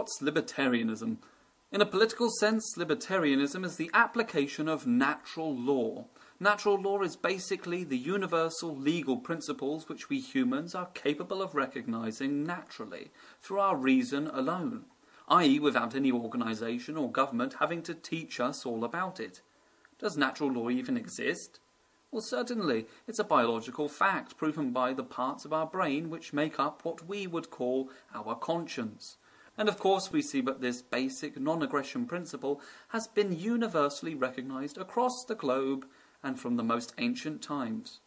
What's libertarianism? In a political sense, libertarianism is the application of natural law. Natural law is basically the universal legal principles which we humans are capable of recognizing naturally, through our reason alone, i.e. without any organisation or government having to teach us all about it. Does natural law even exist? Well, certainly, it's a biological fact proven by the parts of our brain which make up what we would call our conscience. And of course we see that this basic non-aggression principle has been universally recognised across the globe and from the most ancient times.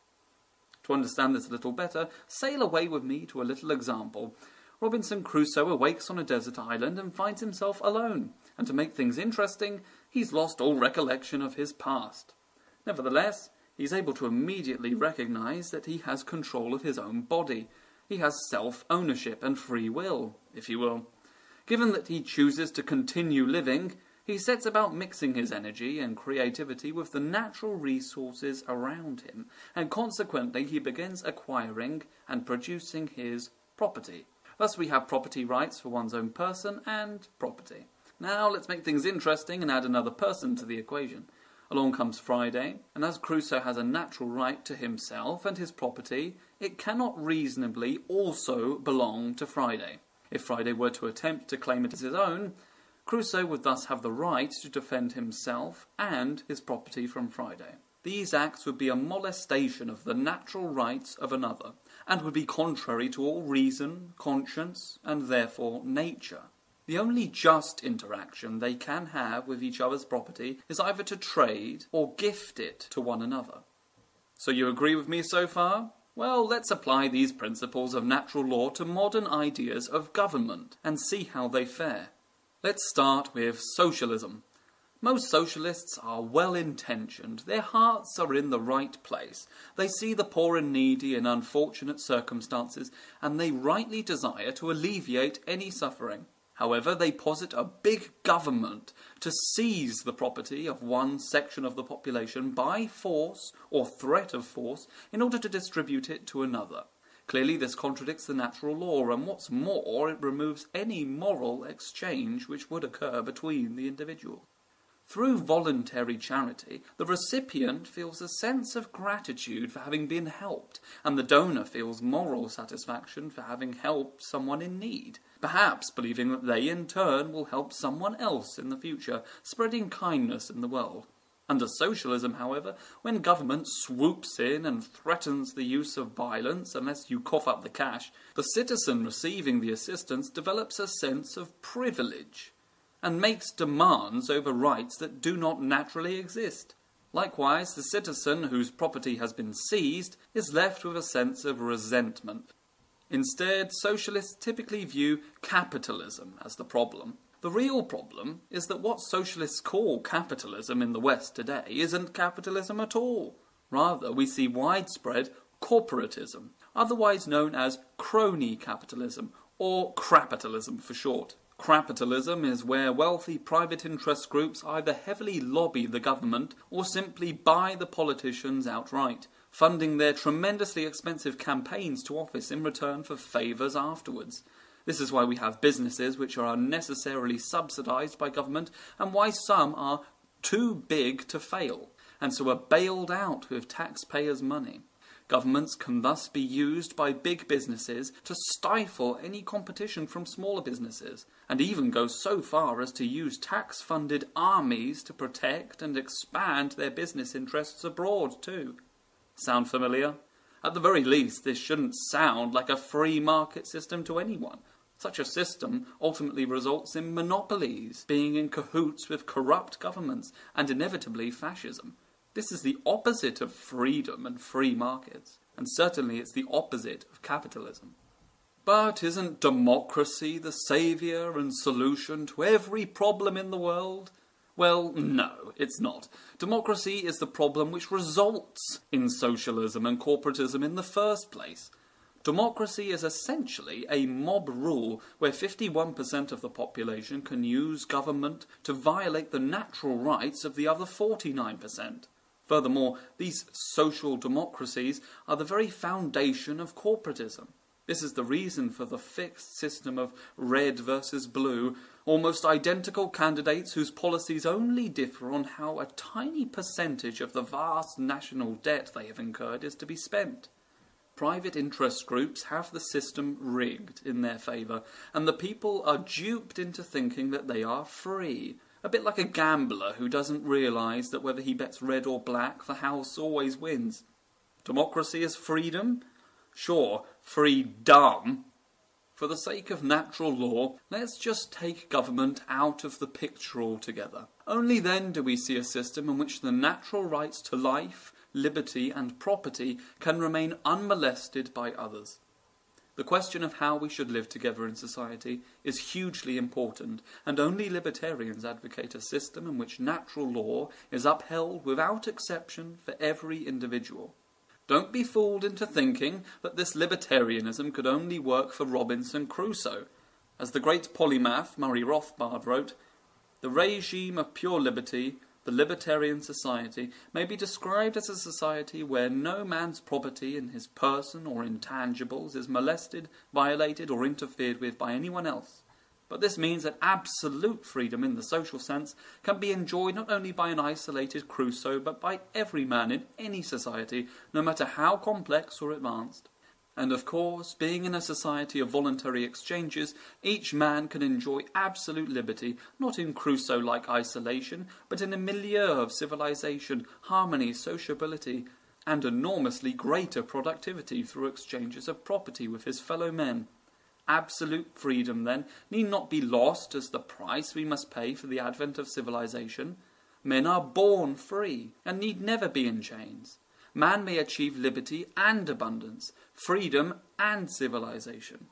To understand this a little better, sail away with me to a little example. Robinson Crusoe awakes on a desert island and finds himself alone, and to make things interesting, he's lost all recollection of his past. Nevertheless, he's able to immediately recognise that he has control of his own body. He has self-ownership and free will, if you will. Given that he chooses to continue living, he sets about mixing his energy and creativity with the natural resources around him, and consequently he begins acquiring and producing his property. Thus we have property rights for one's own person and property. Now let's make things interesting and add another person to the equation. Along comes Friday, and as Crusoe has a natural right to himself and his property, it cannot reasonably also belong to Friday. If Friday were to attempt to claim it as his own, Crusoe would thus have the right to defend himself and his property from Friday. These acts would be a molestation of the natural rights of another, and would be contrary to all reason, conscience, and therefore nature. The only just interaction they can have with each other's property is either to trade or gift it to one another. So you agree with me so far? Well, let's apply these principles of natural law to modern ideas of government and see how they fare. Let's start with socialism. Most socialists are well-intentioned. Their hearts are in the right place. They see the poor and needy in unfortunate circumstances, and they rightly desire to alleviate any suffering. However, they posit a big government to seize the property of one section of the population by force or threat of force in order to distribute it to another. Clearly this contradicts the natural law, and what's more, it removes any moral exchange which would occur between the individual. Through voluntary charity, the recipient feels a sense of gratitude for having been helped, and the donor feels moral satisfaction for having helped someone in need, perhaps believing that they in turn will help someone else in the future, spreading kindness in the world. Under socialism, however, when government swoops in and threatens the use of violence unless you cough up the cash, the citizen receiving the assistance develops a sense of privilege and makes demands over rights that do not naturally exist. Likewise, the citizen whose property has been seized is left with a sense of resentment. Instead, socialists typically view capitalism as the problem. The real problem is that what socialists call capitalism in the West today isn't capitalism at all. Rather, we see widespread corporatism, otherwise known as crony capitalism, or crapitalism for short. Crapitalism is where wealthy private interest groups either heavily lobby the government or simply buy the politicians outright, funding their tremendously expensive campaigns to office in return for favours afterwards. This is why we have businesses which are unnecessarily subsidised by government, and why some are too big to fail, and so are bailed out with taxpayers' money. Governments can thus be used by big businesses to stifle any competition from smaller businesses, and even go so far as to use tax-funded armies to protect and expand their business interests abroad too. Sound familiar? At the very least, this shouldn't sound like a free market system to anyone. Such a system ultimately results in monopolies being in cahoots with corrupt governments and inevitably fascism. This is the opposite of freedom and free markets, and certainly it's the opposite of capitalism. But isn't democracy the saviour and solution to every problem in the world? Well, no, it's not. Democracy is the problem which results in socialism and corporatism in the first place. Democracy is essentially a mob rule where 51% of the population can use government to violate the natural rights of the other 49%. Furthermore, these social democracies are the very foundation of corporatism. This is the reason for the fixed system of red versus blue, almost identical candidates whose policies only differ on how a tiny percentage of the vast national debt they have incurred is to be spent. Private interest groups have the system rigged in their favour, and the people are duped into thinking that they are free. A bit like a gambler who doesn't realise that whether he bets red or black, the house always wins. Democracy is freedom? Sure, freedom. For the sake of natural law, let's just take government out of the picture altogether. Only then do we see a system in which the natural rights to life, liberty and property can remain unmolested by others. The question of how we should live together in society is hugely important, and only libertarians advocate a system in which natural law is upheld without exception for every individual. Don't be fooled into thinking that this libertarianism could only work for Robinson Crusoe. As the great polymath Murray Rothbard wrote, "The regime of pure liberty, the libertarian society, may be described as a society where no man's property in his person or intangibles is molested, violated or interfered with by anyone else. But this means that absolute freedom in the social sense can be enjoyed not only by an isolated Crusoe, but by every man in any society, no matter how complex or advanced. And of course, being in a society of voluntary exchanges, each man can enjoy absolute liberty, not in Crusoe-like isolation, but in a milieu of civilization, harmony, sociability, and enormously greater productivity through exchanges of property with his fellow men. Absolute freedom, then, need not be lost as the price we must pay for the advent of civilization. Men are born free, and need never be in chains. Man may achieve liberty and abundance, freedom and civilization.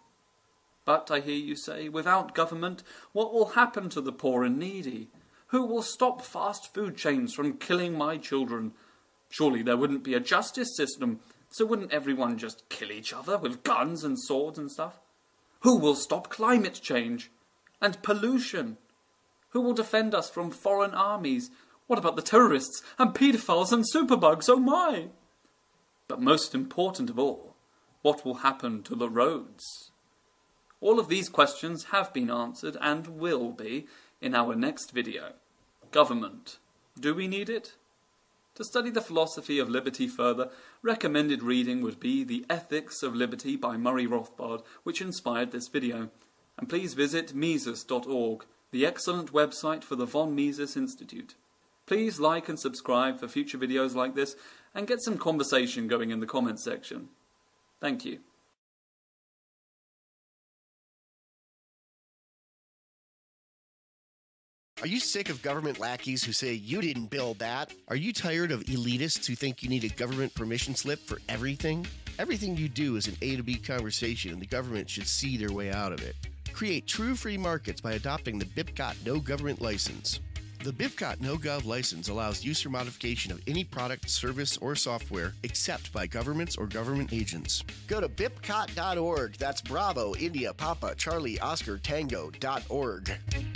But, I hear you say, without government, what will happen to the poor and needy? Who will stop fast food chains from killing my children? Surely there wouldn't be a justice system, so wouldn't everyone just kill each other with guns and swords and stuff? Who will stop climate change? And pollution? Who will defend us from foreign armies? What about the terrorists and paedophiles and superbugs? Oh my! But most important of all, what will happen to the roads? All of these questions have been answered and will be in our next video. Government. Do we need it? To study the philosophy of liberty further, recommended reading would be The Ethics of Liberty by Murray Rothbard, which inspired this video. And please visit Mises.org, the excellent website for the Von Mises Institute. Please like and subscribe for future videos like this, and get some conversation going in the comments section. Thank you. Are you sick of government lackeys who say you didn't build that? Are you tired of elitists who think you need a government permission slip for everything? Everything you do is an A to B conversation, and the government should see their way out of it. Create true free markets by adopting the BIPCOT No Government License. The BIPCOT No Gov license allows use or modification of any product, service, or software except by governments or government agents. Go to bipcot.org. That's Bravo, India, Papa, Charlie, Oscar, Tango.org.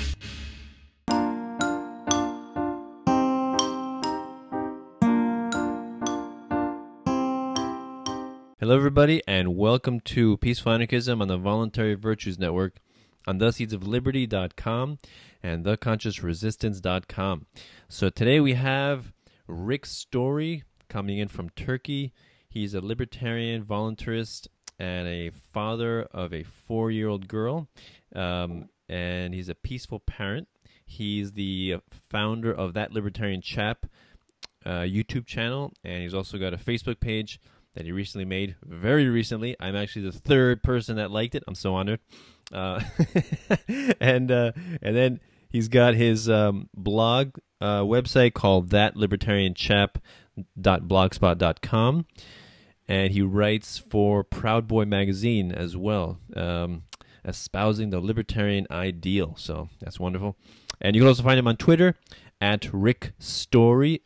Hello everybody, and welcome to Peaceful Anarchism on the Voluntary Virtues Network on theseedsofliberty.com and theconsciousresistance.com. So today we have Rik Storey coming in from Turkey. He's a libertarian voluntarist and a father of a 4-year-old girl, and he's a peaceful parent. He's the founder of That Libertarian Chap YouTube channel, and he's also got a Facebook page that he recently made, very recently. I'm actually the third person that liked it. I'm so honored. And then he's got his blog website called thatlibertarianchap.blogspot.com, and he writes for Proud Boy magazine as well, espousing the libertarian ideal. So that's wonderful. And you can also find him on Twitter at Rik Storey,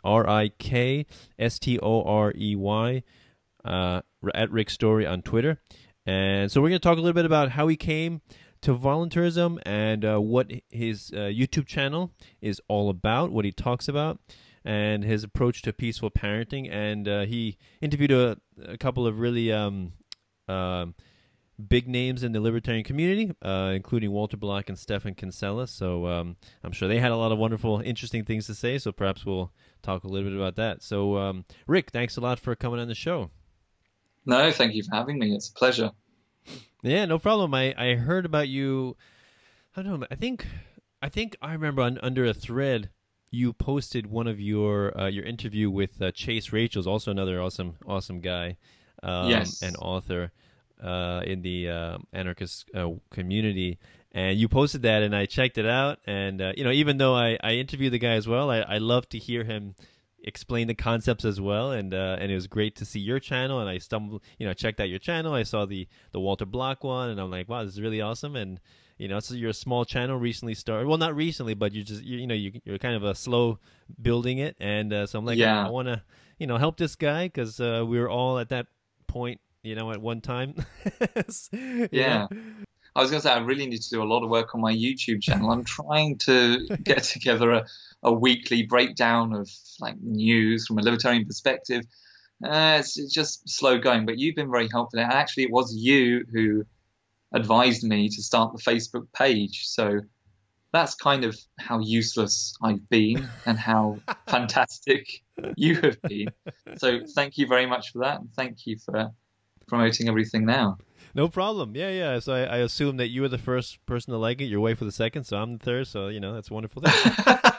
RikStorey, at Rik Storey on Twitter. And so we're going to talk a little bit about how he came to voluntarism and what his YouTube channel is all about, what he talks about, and his approach to peaceful parenting. And he interviewed a couple of really big names in the libertarian community, including Walter Block and Stephan Kinsella. So I'm sure they had a lot of wonderful, interesting things to say. So perhaps we'll talk a little bit about that. So Rik, thanks a lot for coming on the show. No, thank you for having me. It's a pleasure. Yeah, no problem. I heard about you. I don't know. I think I remember under a thread you posted one of your interview with Chase Rachels, also another awesome guy, Yes. and author in the anarchist community. And you posted that, and I checked it out. And even though I interviewed the guy as well, I love to hear him explain the concepts as well. And it was great to see your channel. And I checked out your channel. I saw the Walter Block one, and I'm like, wow, this is really awesome. And so you're a small channel, recently started. Well, not recently, but you're kind of a slow building it. And so I'm like, Yeah. I want to help this guy, because we were all at that point, at one time. Yeah. I was going to say, I really need to do a lot of work on my YouTube channel. I'm trying to get together a weekly breakdown of like news from a libertarian perspective. It's just slow going, but you've been very helpful. And actually, it was you who advised me to start the Facebook page. So that's kind of how useless I've been and how fantastic you have been. So thank you very much for that. And thank you for promoting everything now. No problem. Yeah. So I assume that you were the first person to like it. Your wife was the second, so I'm the third. So that's a wonderful thing.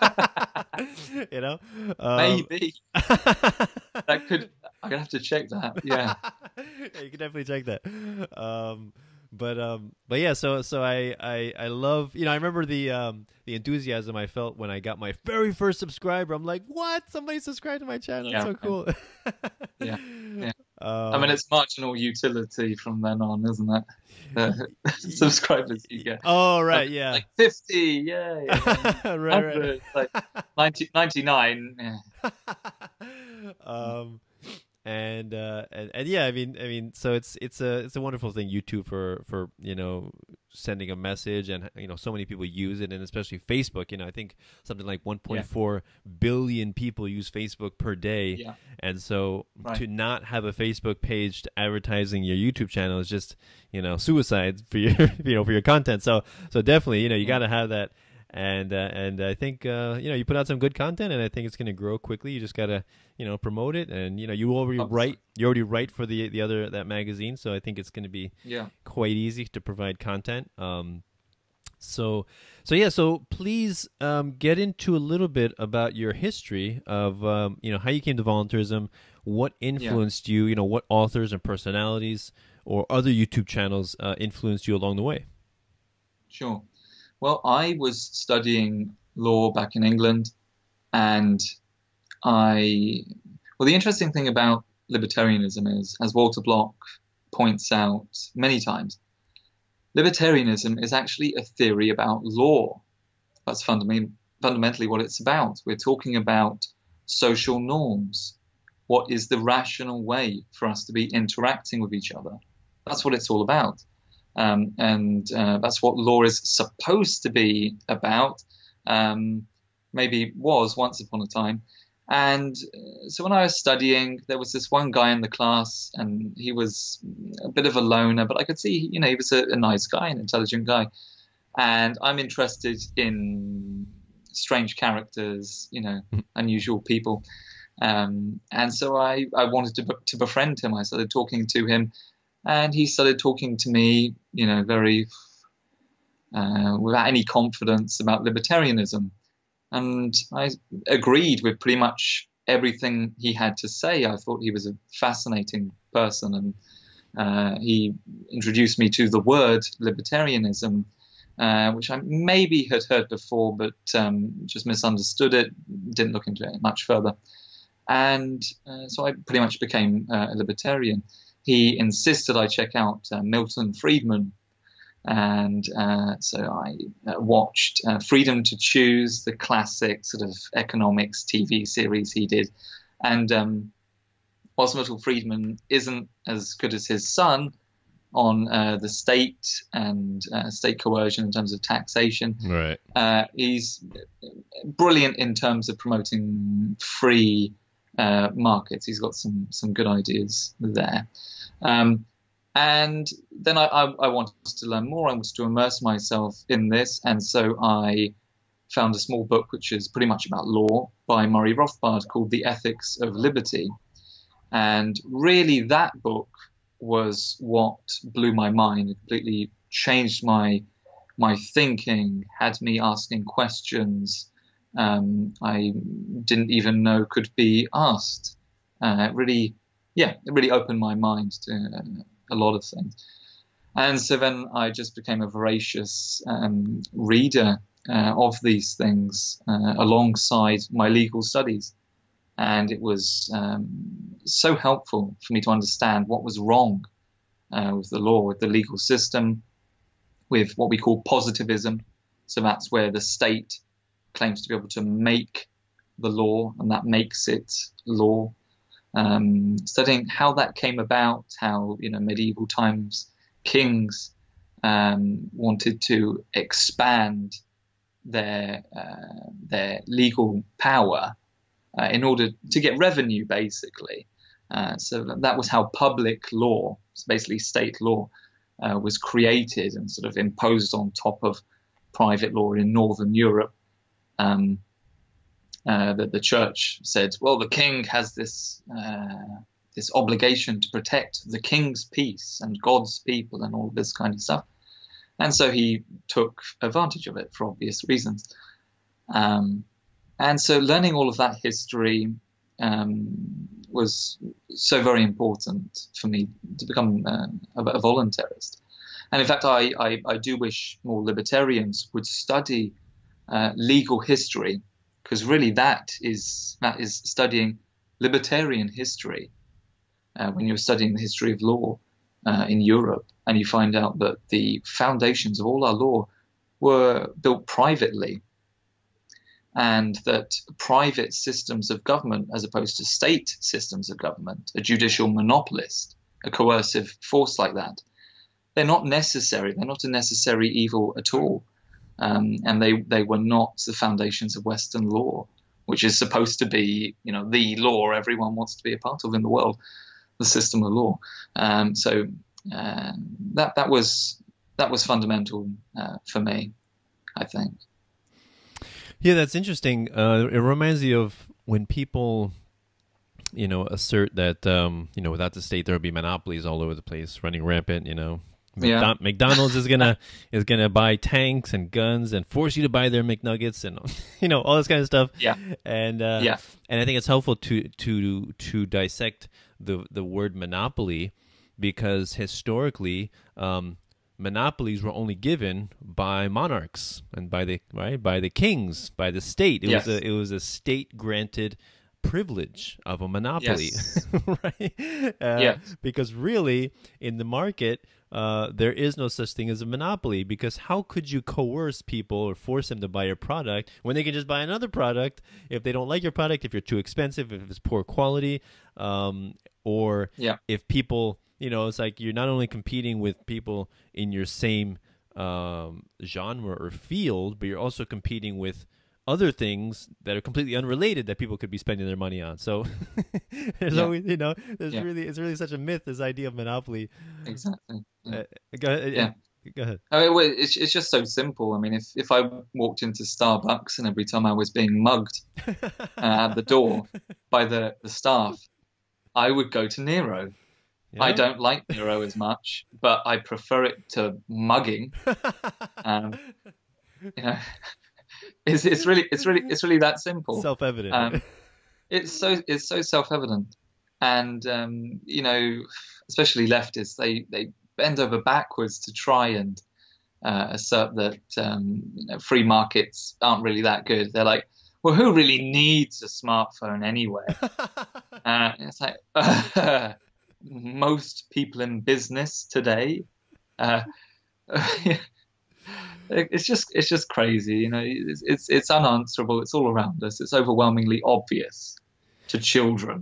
Maybe that could. I'm gonna have to check that. Yeah. Yeah, you can definitely check that. But yeah. So I love. I remember the enthusiasm I felt when I got my very first subscriber. I'm like, what? Somebody subscribed to my channel. That's so cool. Yeah. I mean, it's marginal utility from then on, isn't it? The subscribers you get. Oh, right, yeah. Like 50, yeah. Right. Like 99. Yeah. And yeah, I mean, so it's a wonderful thing, YouTube, for sending a message, and so many people use it, and especially Facebook. I think something like 1.4 billion people use Facebook per day, Yeah. and so to not have a Facebook page advertising your YouTube channel is just suicide for your for your content. So definitely you got to have that. And I think you put out some good content, and I think it's going to grow quickly. You just got to promote it, and you already write for that magazine, so I think it's going to be quite easy to provide content. So please get into a little bit about your history of how you came to voluntarism, what influenced you, what authors and personalities or other YouTube channels influenced you along the way. Sure. Well, I was studying law back in England, and the interesting thing about libertarianism is, as Walter Block points out many times, libertarianism is actually a theory about law. That's fundamentally what it's about. We're talking about social norms. What is the rational way for us to be interacting with each other? That's what it's all about. And that's what law is supposed to be about, maybe was once upon a time. And so when I was studying, there was this one guy in the class, and he was a bit of a loner, but I could see, he was a nice guy, an intelligent guy. And I'm interested in strange characters, unusual people. And so I wanted to befriend him. I started talking to him. And he started talking to me, very without any confidence about libertarianism. And I agreed with pretty much everything he had to say. I thought he was a fascinating person. And he introduced me to the word libertarianism, which I maybe had heard before, but just misunderstood it, didn't look into it much further. And so I pretty much became a libertarian. He insisted I check out Milton Friedman, and so I watched Freedom to Choose, the classic sort of economics TV series he did. And whilst Milton Friedman isn't as good as his son on the state and state coercion in terms of taxation, right? He's brilliant in terms of promoting free markets. He's got some good ideas there. And And then I wanted to learn more. I wanted to immerse myself in this. And so I found a small book which is pretty much about law by Murray Rothbard called The Ethics of Liberty. And really that book was what blew my mind. It completely changed my thinking, had me asking questions I didn't even know could be asked. It really opened my mind to a lot of things. And so then I just became a voracious reader of these things alongside my legal studies. And it was so helpful for me to understand what was wrong with the law, with the legal system, with what we call positivism. So that's where the state claims to be able to make the law, and that makes it law. Studying how that came about, how medieval times kings wanted to expand their legal power in order to get revenue, basically. So that was how public law, so basically state law, was created and sort of imposed on top of private law in Northern Europe. That the church said, well, the king has this obligation to protect the king's peace and God's people and all this kind of stuff. And so he took advantage of it for obvious reasons. And so learning all of that history was so very important for me to become a voluntarist. And in fact, I do wish more libertarians would study legal history, because really that is studying libertarian history. When you're studying the history of law in Europe, and you find out that the foundations of all our law were built privately, and that private systems of government, as opposed to state systems of government, a judicial monopolist, a coercive force like that, they're not necessary. They're not a necessary evil at all. And they were not the foundations of Western law, which is supposed to be, the law everyone wants to be a part of in the world, the system of law. So that was fundamental for me, I think. Yeah, that's interesting. It reminds me of when people, assert that, without the state there would be monopolies all over the place, running rampant. McDonald's is gonna buy tanks and guns and force you to buy their McNuggets and all this kind of stuff. Yeah. And I think it's helpful to dissect the word monopoly, because historically monopolies were only given by monarchs and by the kings, by the state. It was a state granted privilege of a monopoly. Yes. Right? Because really in the market there is no such thing as a monopoly, because how could you coerce people or force them to buy your product when they can just buy another product if they don't like your product, if you're too expensive, if it's poor quality, or if people, it's like you're not only competing with people in your same genre or field, but you're also competing with other things that are completely unrelated that people could be spending their money on. So there's always, it's really such a myth, this idea of monopoly. Exactly. Go ahead. Go ahead. It's just so simple. I mean, if I walked into Starbucks and every time I was being mugged at the door by the staff, I would go to Nero. Yeah. I don't like Nero as much, but I prefer it to mugging. It's really that simple. Self-evident. It's so self-evident, and especially leftists, they bend over backwards to try and assert that free markets aren't really that good. They're like, well, who really needs a smartphone anyway? It's like most people in business today. It's just crazy, It's unanswerable. It's all around us. It's overwhelmingly obvious to children.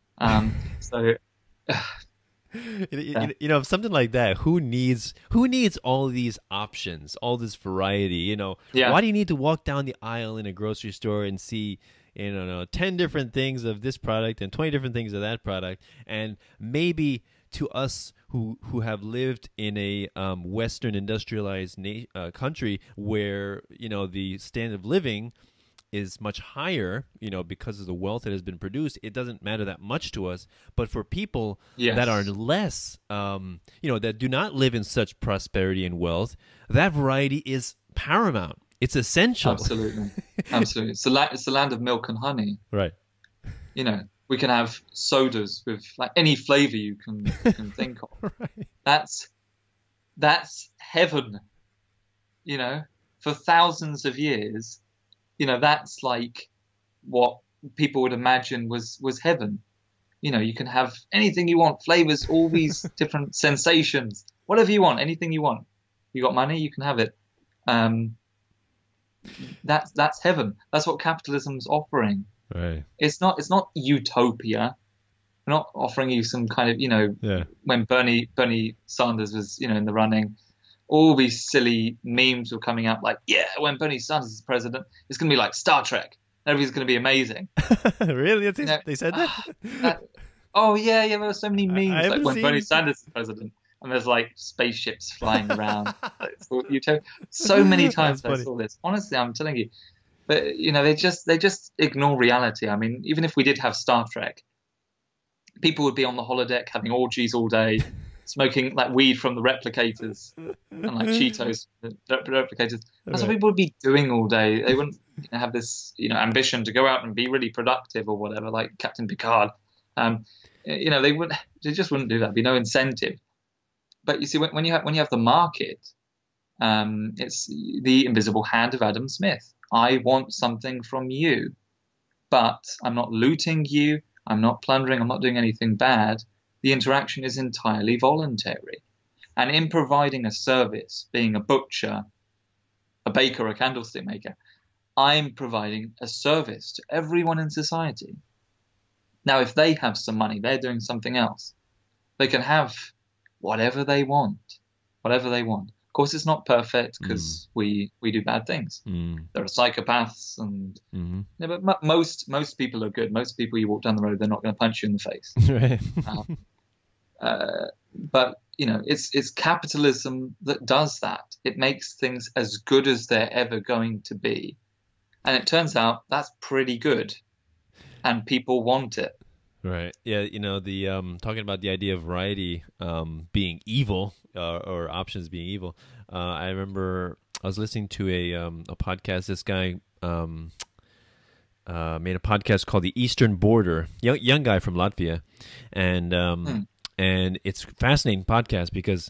Something like that. Who needs all these options, all this variety? Why do you need to walk down the aisle in a grocery store and see 10 different things of this product and 20 different things of that product, and maybe to us who have lived in a Western industrialized country where, you know, the standard of living is much higher, you know, because of the wealth that has been produced, it doesn't matter that much to us. But for people that are less, you know, that do not live in such prosperity and wealth, that variety is paramount. It's essential. Absolutely. Absolutely. It's the land of milk and honey. Right. You know, we can have sodas with like any flavor you can think of. Right. That's heaven. You know, for thousands of years, you know, that's like what people would imagine was heaven. You know, you can have anything you want, flavors, all these different sensations, whatever you want, anything you want. You got money, you can have it. That's heaven. That's what capitalism's offering. Right. It's not utopia. We're not offering you some kind of, you know, when Bernie Sanders was, you know, in the running, all these silly memes were coming out like, yeah, when Bernie Sanders is president, it's going to be like Star Trek. Everything's going to be amazing. Really? You know, they said that? Oh, yeah, there were so many memes like when Bernie Sanders is president. And there's like spaceships flying around. So many times I saw this. Honestly, I'm telling you. But, you know, they just ignore reality. I mean, even if we did have Star Trek, people would be on the holodeck having orgies all day, smoking like weed from the replicators and like Cheetos, the replicators. That's what people would be doing all day. They wouldn't have this, you know, ambition to go out and be really productive or whatever, like Captain Picard. You know, they just wouldn't do that. There'd be no incentive. But you see, when you have the market, it's the invisible hand of Adam Smith. I want something from you, but I'm not looting you. I'm not plundering. I'm not doing anything bad. The interaction is entirely voluntary. And in providing a service, being a butcher, a baker, a candlestick maker, I'm providing a service to everyone in society. Now, if they have some money, they're doing something else. They can have whatever they want, whatever they want. Of course, it's not perfect because we do bad things. There are psychopaths, and but most people are good. Most people you walk down the road, they're not going to punch you in the face. Right. But you know, it's capitalism that does that. It makes things as good as they're ever going to be, and it turns out that's pretty good, and people want it. Right. Yeah. You know, the talking about the idea of variety being evil or options being evil. I remember I was listening to a podcast. This guy made a podcast called The Eastern Border. Young guy from Latvia, and it's a fascinating podcast because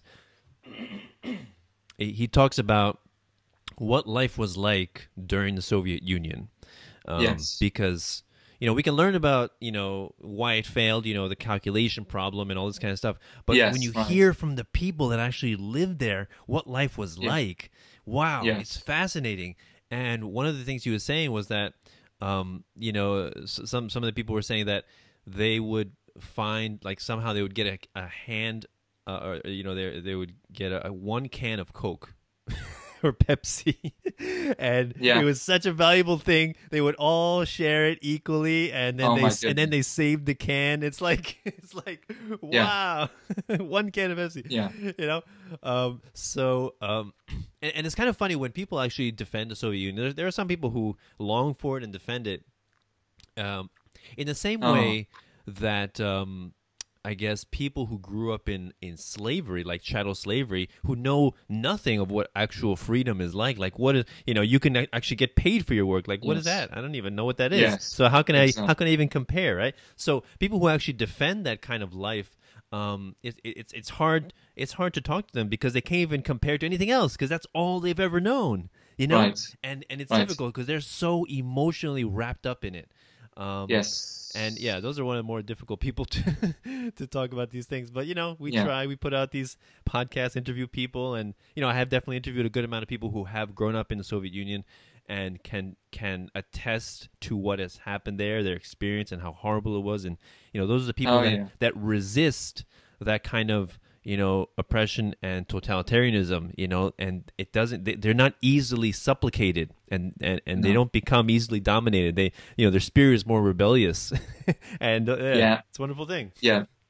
he talks about what life was like during the Soviet Union. Because, you know, we can learn about, you know, why it failed, you know, the calculation problem and all this kind of stuff. But when you hear from the people that actually lived there, what life was like, wow, it's fascinating. And one of the things he was saying was that, you know, some of the people were saying that they would find, like, somehow they would get a hand, or, you know, they would get a 1 can of Coke. Or Pepsi, and it was such a valuable thing. They would all share it equally, and then they saved the can. It's like wow, 1 can of Pepsi. You know, and it's kind of funny when people actually defend the Soviet Union. There are some people who long for it and defend it, in the same way that. I guess people who grew up in slavery, like chattel slavery, who know nothing of what actual freedom is like what is, you know, you can actually get paid for your work. Like, what is that? I don't even know what that is. So how can I even compare, right? So people who actually defend that kind of life, it's hard to talk to them because they can't even compare to anything else because that's all they've ever known, you know. And it's difficult because they're so emotionally wrapped up in it. And yeah, those are one of the more difficult people to talk about these things. But, you know, we try, we put out these podcasts, interview people. And, you know, I have definitely interviewed a good amount of people who have grown up in the Soviet Union and can attest to what has happened there, their experience and how horrible it was. And, you know, those are the people that resist that kind of, you know, oppression and totalitarianism, you know, and it doesn't, they're not easily supplicated and they don't become easily dominated. They, you know, their spirit is more rebellious and it's a wonderful thing. Yeah.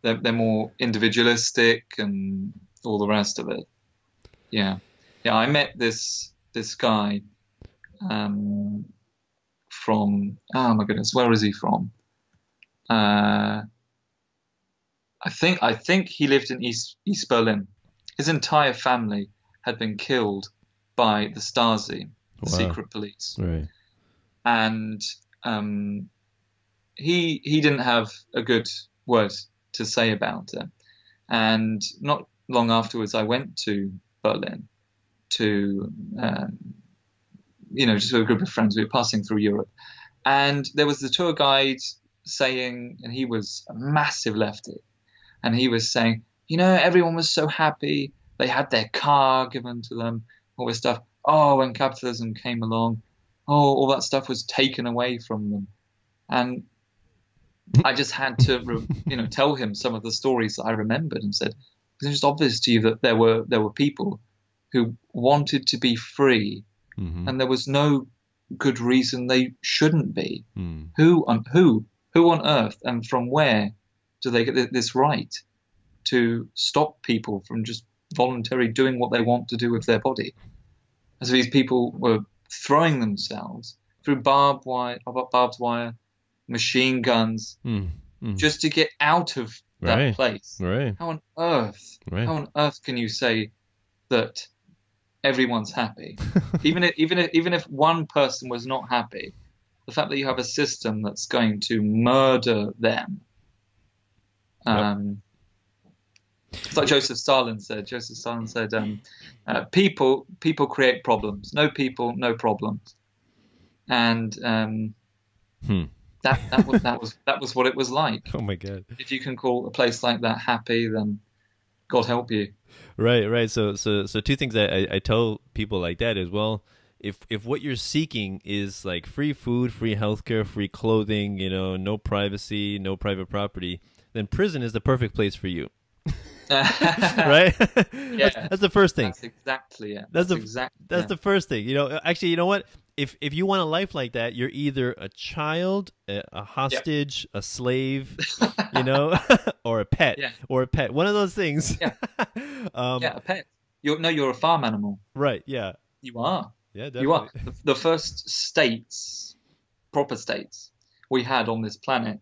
they're more individualistic and all the rest of it. Yeah. I met this guy from, oh my goodness, where is he from? I think he lived in East Berlin. His entire family had been killed by the Stasi, the secret police. Right. And he didn't have a good word to say about it. And not long afterwards, I went to Berlin to, just with a group of friends. We were passing through Europe. And there was the tour guide saying, and he was a massive lefty, and he was saying, everyone was so happy. They had their car given to them, all this stuff. Oh, when capitalism came along, all that stuff was taken away from them. And I just had to, tell him some of the stories that I remembered and said, it's just obvious to you that there were people who wanted to be free, and there was no good reason they shouldn't be. Who on earth and from where do they get this right to stop people from just voluntarily doing what they want to do with their body? As these people were throwing themselves through barbed wire, machine guns, just to get out of that place. Right. How on earth can you say that everyone's happy? even if one person was not happy, the fact that you have a system that's going to murder them. It's like Joseph Stalin said. People create problems. No people, no problems. And that was what it was like. Oh my God! If you can call a place like that happy, then God help you. Right. So two things I tell people like that is, well, if what you're seeking is like free food, free healthcare, free clothing, no privacy, no private property, then prison is the perfect place for you. Right? Yeah, that's the first thing. That's exactly it. That's the first thing. Actually, you know what? If you want a life like that, you're either a child, a hostage, a slave, or a pet, One of those things. Yeah, a pet. You're a farm animal. Right. Yeah. You are. Yeah, definitely. You are. The first states, proper states, we had on this planet,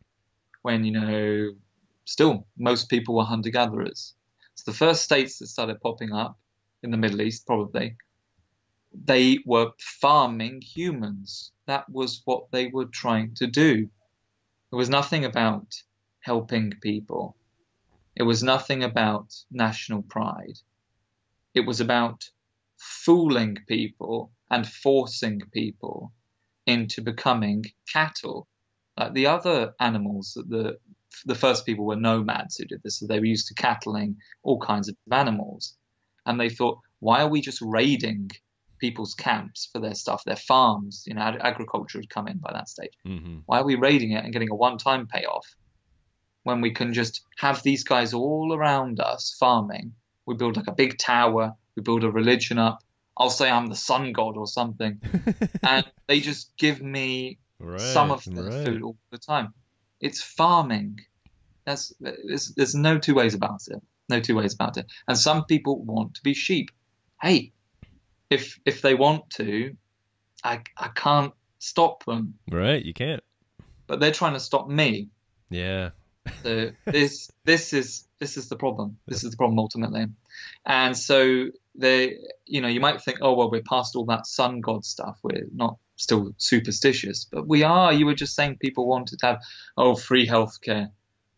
when still most people were hunter-gatherers. So the first states that started popping up in the Middle East, probably, they were farming humans. That was what they were trying to do. There was nothing about helping people. It was nothing about national pride. It was about fooling people and forcing people into becoming cattle. Like the other animals, the first people were nomads who did this, so they were used to cattling all kinds of animals. And they thought, why are we just raiding people's camps for their stuff, their farms? Agriculture had come in by that stage. Why are we raiding it and getting a one-time payoff when we can just have these guys all around us farming? We build like a big tower, we build a religion up. I'll say I'm the sun god or something. And they just give me some of their food all the time. It's farming. There's no two ways about it. No two ways about it. And some people want to be sheep. Hey, if they want to, I can't stop them. Right, you can't. But they're trying to stop me. Yeah. So this is the problem. This is the problem ultimately. And so you might think, oh well, we're past all that sun god stuff. We're not still superstitious, but we are. You were just saying people wanted to have free healthcare,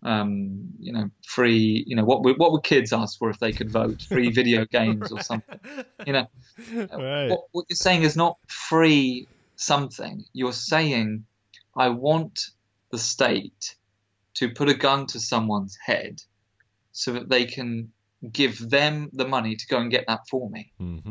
free. What would kids ask for if they could vote? Free video games or something. Right. What you're saying is not free something. You're saying, I want the state to put a gun to someone's head so that they can give them the money to go and get that for me. Mm-hmm.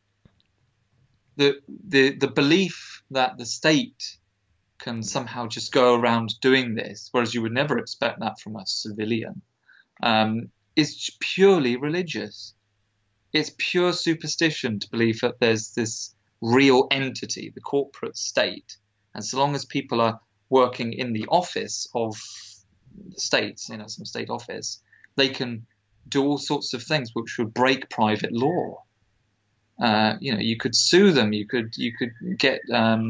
The belief that the state can somehow just go around doing this, whereas you would never expect that from a civilian, is purely religious. It's pure superstition to believe that there's this real entity, the corporate state, and so long as people are working in the office of states, some state office, they can do all sorts of things which would break private law. You could sue them, you could get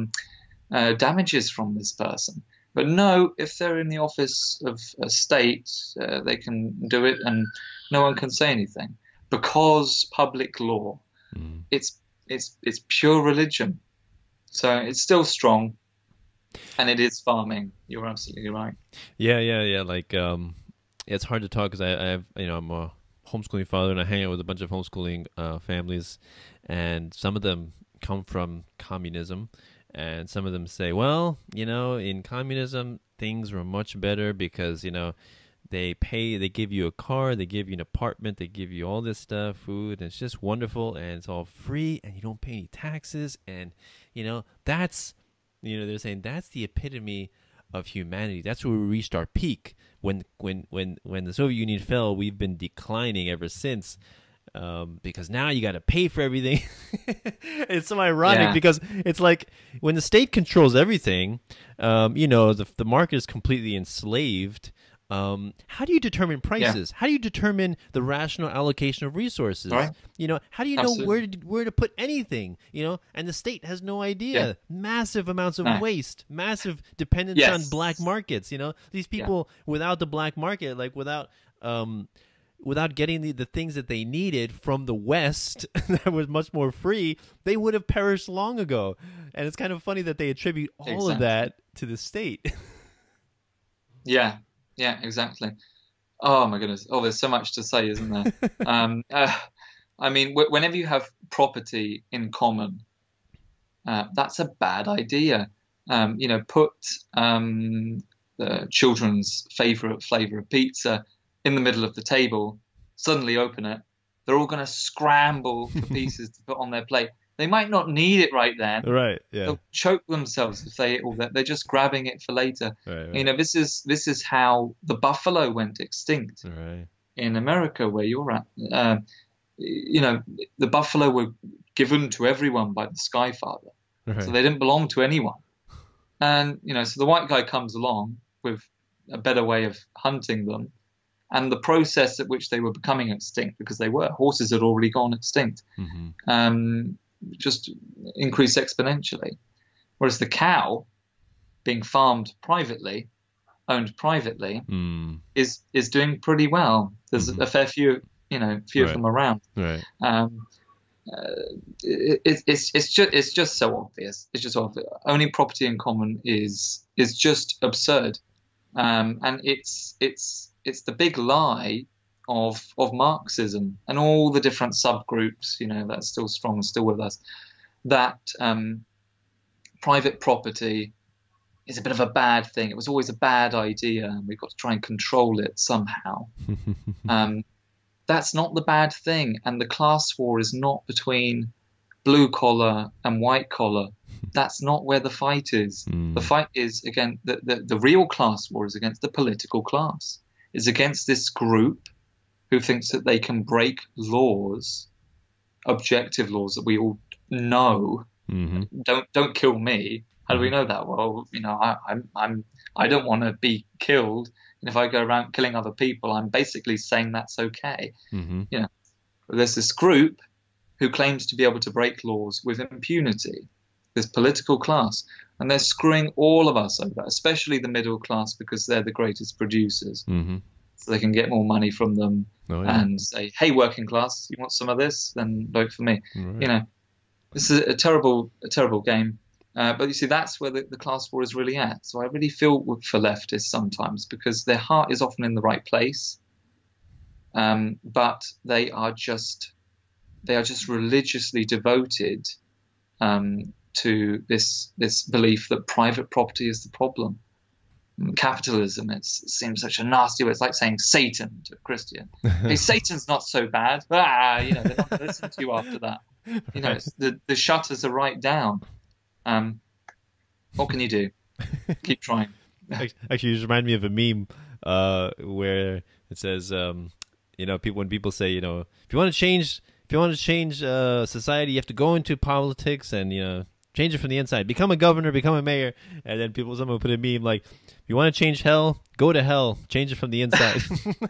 damages from this person. But no, if they're in the office of a state, they can do it, and no one can say anything because public law. It's pure religion, so it's still strong, and it is farming. You're absolutely right. Yeah. Like, it's hard to talk because I have, I'm a homeschooling father, and I hang out with a bunch of homeschooling families, and some of them come from communism. And some of them say, well, in communism, things were much better because, they give you a car, they give you an apartment, they give you all this stuff, food, and it's just wonderful, and it's all free, and you don't pay any taxes. And, that's, they're saying that's the epitome of humanity. That's where we reached our peak. When the Soviet Union fell, we've been declining ever since. Because now you got to pay for everything. It's so ironic because it's like when the state controls everything, the market is completely enslaved. How do you determine prices? How do you determine the rational allocation of resources? Right. How do you know where to put anything? And the state has no idea. Yeah. Massive amounts of waste, massive dependence on black markets. These people without the black market, like without getting the things that they needed from the West that was much more free, they would have perished long ago. And it's kind of funny that they attribute all of that to the state. Yeah, exactly. Oh, my goodness. Oh, there's so much to say, isn't there? Whenever you have property in common, that's a bad idea. Put the children's favorite flavor of pizza in the middle of the table, suddenly open it, they're all going to scramble for pieces to put on their plate. They might not need it right then. Right. Yeah. They'll choke themselves if they eat all that. They're just grabbing it for later. Right. This is how the buffalo went extinct in America, where you're at. The buffalo were given to everyone by the Sky Father, so they didn't belong to anyone. And so the white guy comes along with a better way of hunting them. And the process at which they were becoming extinct, because horses had already gone extinct, just increased exponentially. Whereas the cow, being farmed privately, owned privately, is doing pretty well. There's a fair few, of them around. Right. It's just so obvious. It's just obvious. Owning property in common is just absurd, and it's the big lie of Marxism and all the different subgroups, that's still strong, still with us, that private property is a bit of a bad thing. It was always a bad idea, and we've got to try and control it somehow. That's not the bad thing, and the class war is not between blue collar and white collar. That's not where the fight is. The fight is against the real class war is against the political class. Is against this group who thinks that they can break laws, objective laws that we all know. Don't kill me. How do we know that? Well, I don't want to be killed. And if I go around killing other people, I'm basically saying that's okay. There's this group who claims to be able to break laws with impunity. This political class, and they're screwing all of us over, especially the middle class, because they're the greatest producers. So they can get more money from them and say, hey, working class, you want some of this? Then vote for me. Right. This is a terrible game. But you see, that's where the class war is really at. So I really feel for leftists sometimes, because their heart is often in the right place, but they are just religiously devoted to this belief that private property is the problem. Capitalism, it seems such a nasty word. It's like saying Satan to a Christian. Hey, Satan's not so bad. They're not going to listen to you after that. The shutters are right down. What can you do? Keep trying. Actually, you just remind me of a meme where it says, when people say, if you want to change society, you have to go into politics and Change it from the inside. Become a governor, become a mayor. And then someone will put a meme like, if you want to change hell, go to hell. Change it from the inside.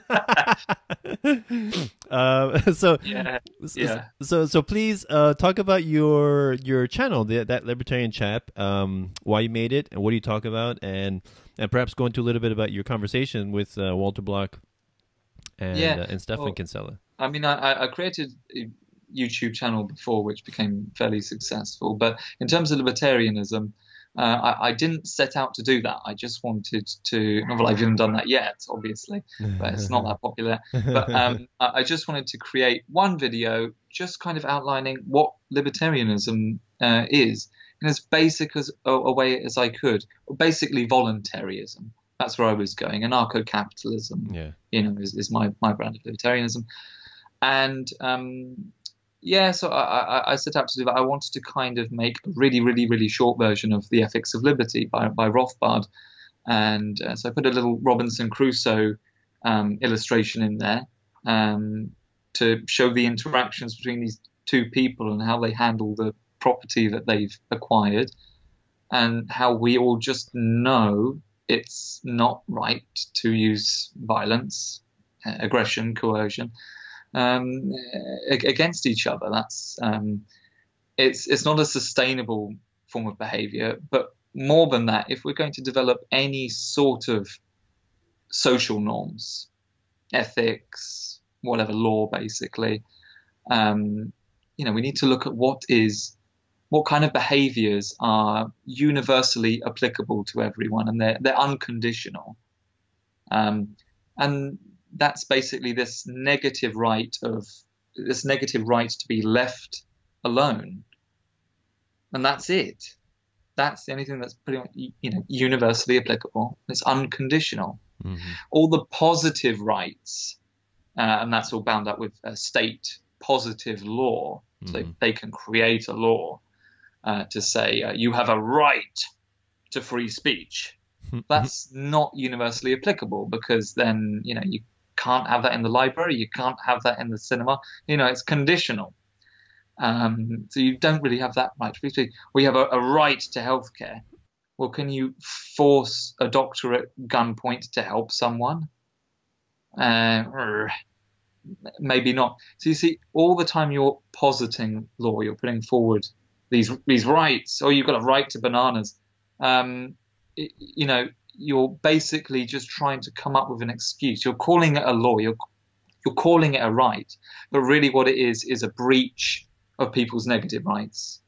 So please talk about your channel, That Libertarian Chap, why you made it, and what do you talk about, and perhaps go into a little bit about your conversation with Walter Block and Stephan Kinsella. I mean, I created a YouTube channel before, which became fairly successful. But in terms of libertarianism, I didn't set out to do that. I just wanted to, not that I've even done that yet, obviously, but it's not that popular. But I just wanted to create one video just kind of outlining what libertarianism is in as basic as a way as I could. Basically, voluntaryism. That's where I was going. Anarcho-capitalism, is my brand of libertarianism. And so I set out to do that. I wanted to kind of make a really, really, really short version of The Ethics of Liberty by Rothbard. And so I put a little Robinson Crusoe illustration in there to show the interactions between these two people and how they handle the property that they've acquired, and how we all just know it's not right to use violence, aggression, coercion against each other. That's it's not a sustainable form of behavior. But more than that, if we're going to develop any sort of social norms, ethics, whatever, law, basically, we need to look at what kind of behaviors are universally applicable to everyone, and they're unconditional. And that's basically this negative right to be left alone. And that's it. That's the only thing that's pretty much, universally applicable. It's unconditional. Mm-hmm. All the positive rights, and that's all bound up with state positive law. Mm-hmm. So they can create a law to say you have a right to free speech. That's not universally applicable, because then you can't have that in the library, you can't have that in the cinema. It's conditional. So you don't really have that right to free speech. We have a right to healthcare. Well, can you force a doctor at gunpoint to help someone? Maybe not. So you see, all the time you're positing law, you're putting forward these rights. You've got a right to bananas. You're basically just trying to come up with an excuse. You're calling it a law. You're calling it a right, but really what it is a breach of people's negative rights.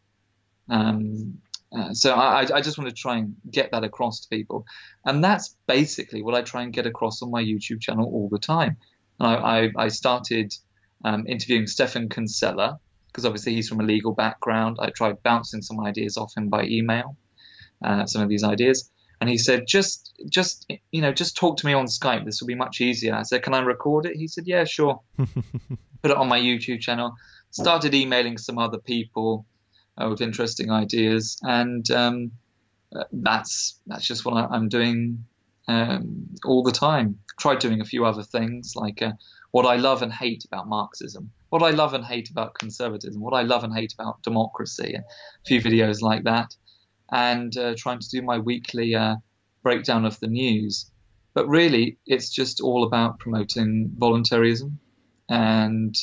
So I just want to try and get that across to people, and that's basically what I try and get across on my YouTube channel all the time. I started interviewing Stephan Kinsella, because obviously he's from a legal background. I tried bouncing some ideas off him by email, some of these ideas. And he said, just talk to me on Skype. This will be much easier. I said, can I record it? He said, yeah, sure. Put it on my YouTube channel. Started emailing some other people with interesting ideas. And that's just what I'm doing all the time. Tried doing a few other things, like what I love and hate about Marxism, what I love and hate about conservatism, what I love and hate about democracy, and a few videos like that. And trying to do my weekly breakdown of the news. But really, it's just all about promoting voluntarism and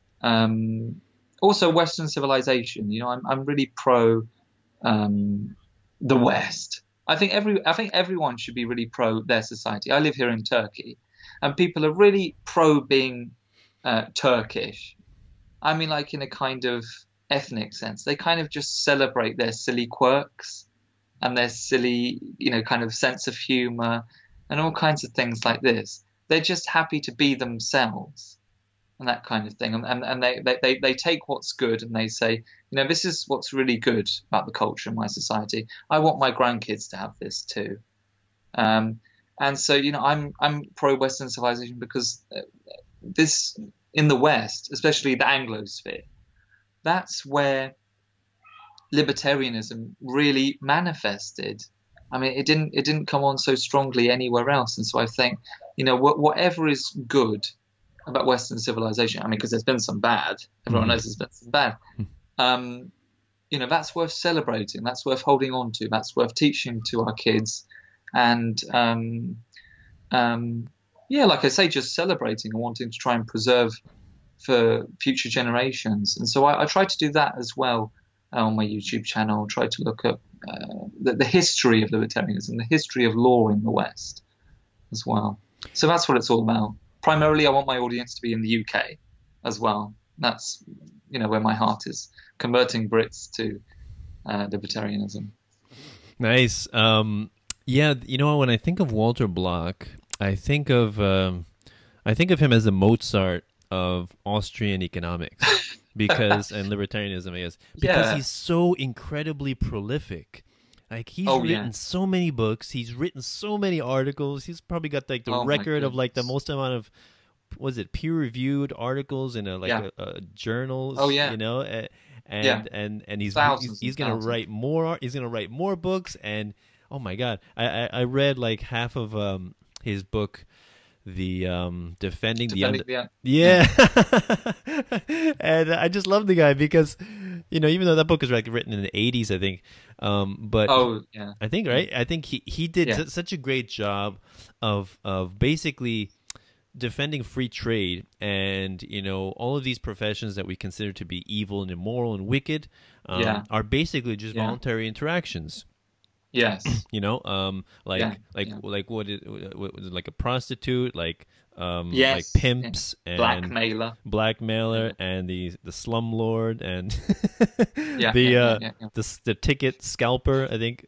also Western civilization. I'm really pro the West. I think everyone should be really pro their society. I live here in Turkey, and people are really pro being Turkish. I mean, like in a kind of ethnic sense. They kind of just celebrate their silly quirks and their silly, kind of sense of humor and all kinds of things like this. They're just happy to be themselves and that kind of thing. And they take what's good and they say, this is what's really good about the culture in my society. I want my grandkids to have this too. And so, I'm pro-Western civilization because this, in the West, especially the Anglosphere, that's where libertarianism really manifested. I mean, it didn't come on so strongly anywhere else. And so I think, whatever is good about Western civilization, I mean, because there's been some bad, everyone knows there's been some bad, that's worth celebrating. That's worth holding on to. That's worth teaching to our kids. And like I say, just celebrating and wanting to try and preserve for future generations. And so I try to do that as well on my YouTube channel. Try to look at the history of libertarianism, the history of law in the West as well. So that's what it's all about. Primarily, I want my audience to be in the UK as well. That's where my heart is, converting Brits to libertarianism. Nice. Yeah, when I think of Walter Block, I think of him as the Mozart of Austrian economics, and libertarianism, I guess, because he's so incredibly prolific. Like he's written so many books, he's written so many articles. He's probably got like the record of like the most amount of, peer-reviewed articles in a journals. Oh yeah, and he's gonna write more. He's gonna write more books, and oh my God, I read like half of his book, the defending the yeah. And I just love the guy because even though that book is like written in the 80s, I think, but I think he did such a great job of basically defending free trade and all of these professions that we consider to be evil and immoral and wicked are basically just voluntary interactions. Yes. Like a prostitute, like pimps and blackmailer and the slumlord and the ticket scalper, I think.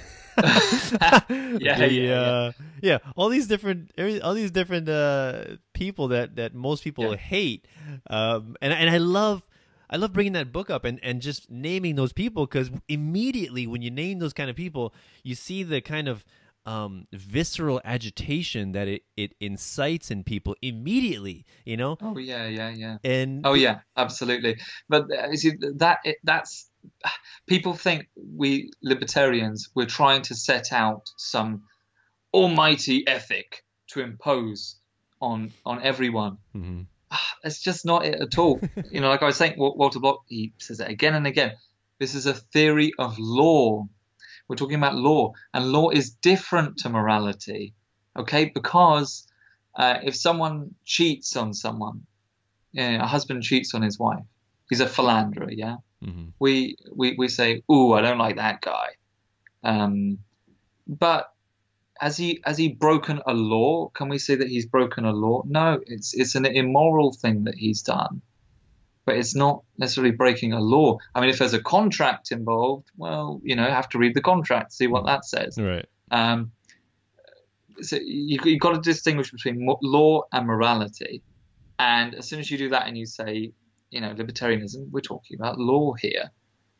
All these different people that most people hate, and I love bringing that book up and just naming those people, because immediately when you name those kind of people, you see the kind of visceral agitation that it incites in people immediately, Oh yeah. And absolutely. But you see, that's people think we libertarians, we're trying to set out some almighty ethic to impose on everyone. Mm-hmm. It's just not it at all. Like I was saying, Walter Block, he says it again and again. This is a theory of law. We're talking about law, and law is different to morality, okay? Because if someone cheats on someone, a husband cheats on his wife, he's a philanderer, yeah? Mm-hmm. We say, ooh, I don't like that guy. But has he broken a law? Can we say that he's broken a law? No, it's an immoral thing that he's done, but it's not necessarily breaking a law. I mean, if there's a contract involved, well, have to read the contract, see what that says. Right. So you've got to distinguish between law and morality, and as soon as you do that and you say, libertarianism, we're talking about law here.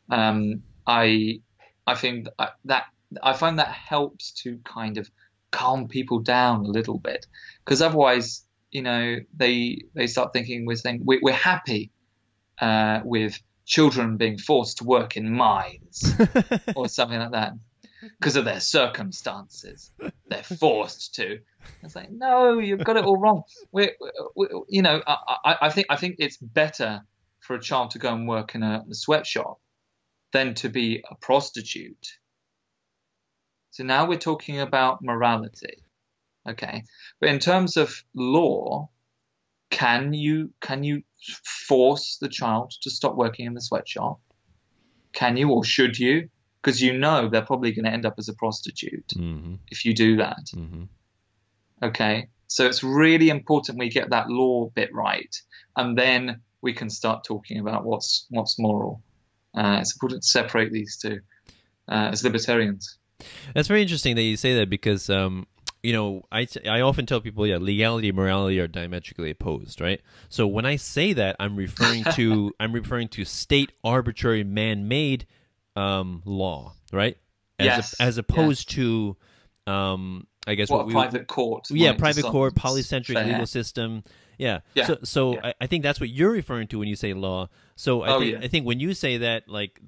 I think that I find that helps to kind of calm people down a little bit, because otherwise, they start thinking we're happy with children being forced to work in mines or something like that because of their circumstances. They're forced to. It's like, no, you've got it all wrong. I think it's better for a child to go and work in a sweatshop than to be a prostitute. So now we're talking about morality, okay? But in terms of law, can you force the child to stop working in the sweatshop? Can you, or should you? Because they're probably going to end up as a prostitute if you do that. Mm-hmm. Okay, so it's really important we get that law bit right, and then we can start talking about what's moral. It's important to separate these two as libertarians. That's very interesting that you say that, because I often tell people, legality and morality are diametrically opposed, right? So when I say that, I'm referring to state arbitrary man-made law, right? As opposed to I guess what a private court. Yeah, private court, polycentric legal system. Yeah. So I think that's what you're referring to when you say law. So I think when you say that, like,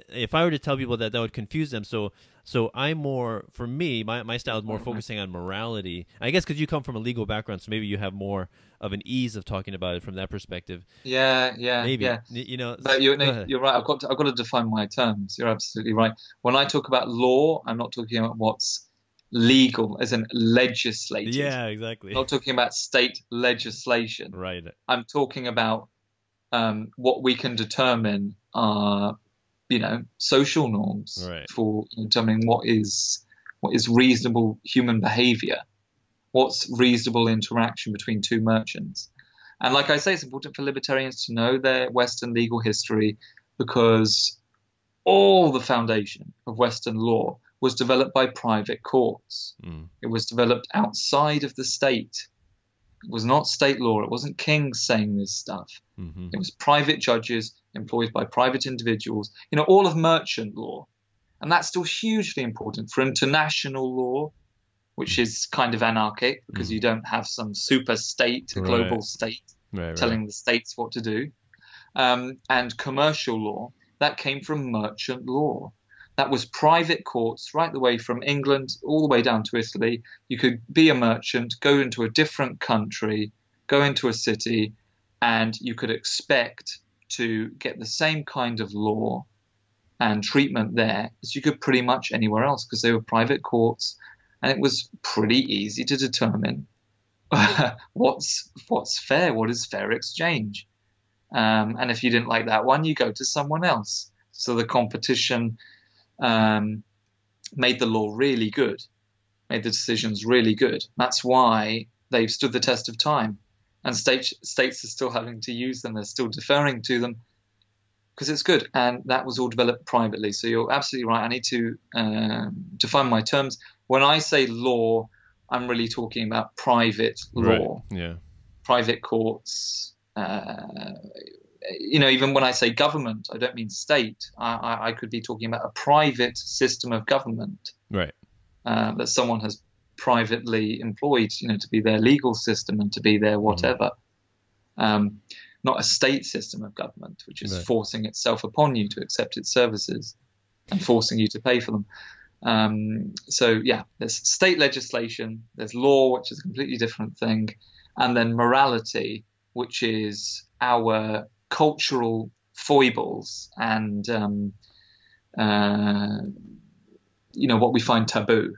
if I were to tell people that, that would confuse them. So I'm more, for me, my style is more focusing on morality. I guess because you come from a legal background, so maybe you have more of an ease of talking about it from that perspective. Maybe. You know, but you're right. I've got to define my terms. You're absolutely right. When I talk about law, I'm not talking about what's legal, as in legislated. Yeah, exactly. I'm not talking about state legislation. Right. I'm talking about what we can determine are, social norms for determining what is reasonable human behavior, what's reasonable interaction between two merchants. And like I say, it's important for libertarians to know their Western legal history, because all the foundation of Western law was developed by private courts. It was developed outside of the state. It was not state law. It wasn't kings saying this stuff. It was private judges employed by private individuals. All of merchant law. And that's still hugely important for international law, which is kind of anarchic because you don't have some super state, a global state, telling the states what to do. And commercial law, that came from merchant law. That was private courts right the way from England all the way down to Italy. You could be a merchant, go into a different country, go into a city, and you could expect to get the same kind of law and treatment there as you could pretty much anywhere else, because they were private courts, and it was pretty easy to determine what's fair, what is fair exchange. And if you didn't like that one, you go to someone else. So the competition made the law really good, made the decisions really good. That's why they've stood the test of time. And states are still having to use them. They're still deferring to them because it's good. And that was all developed privately. So you're absolutely right. I need to define my terms. When I say law, I'm really talking about private law, private courts. Even when I say government, I don't mean state. I could be talking about a private system of government, that someone has privately employed, to be their legal system and to be their whatever. Not a state system of government, which is forcing itself upon you to accept its services and forcing you to pay for them. There's state legislation, there's law, which is a completely different thing, and then morality, which is our cultural foibles and what we find taboo.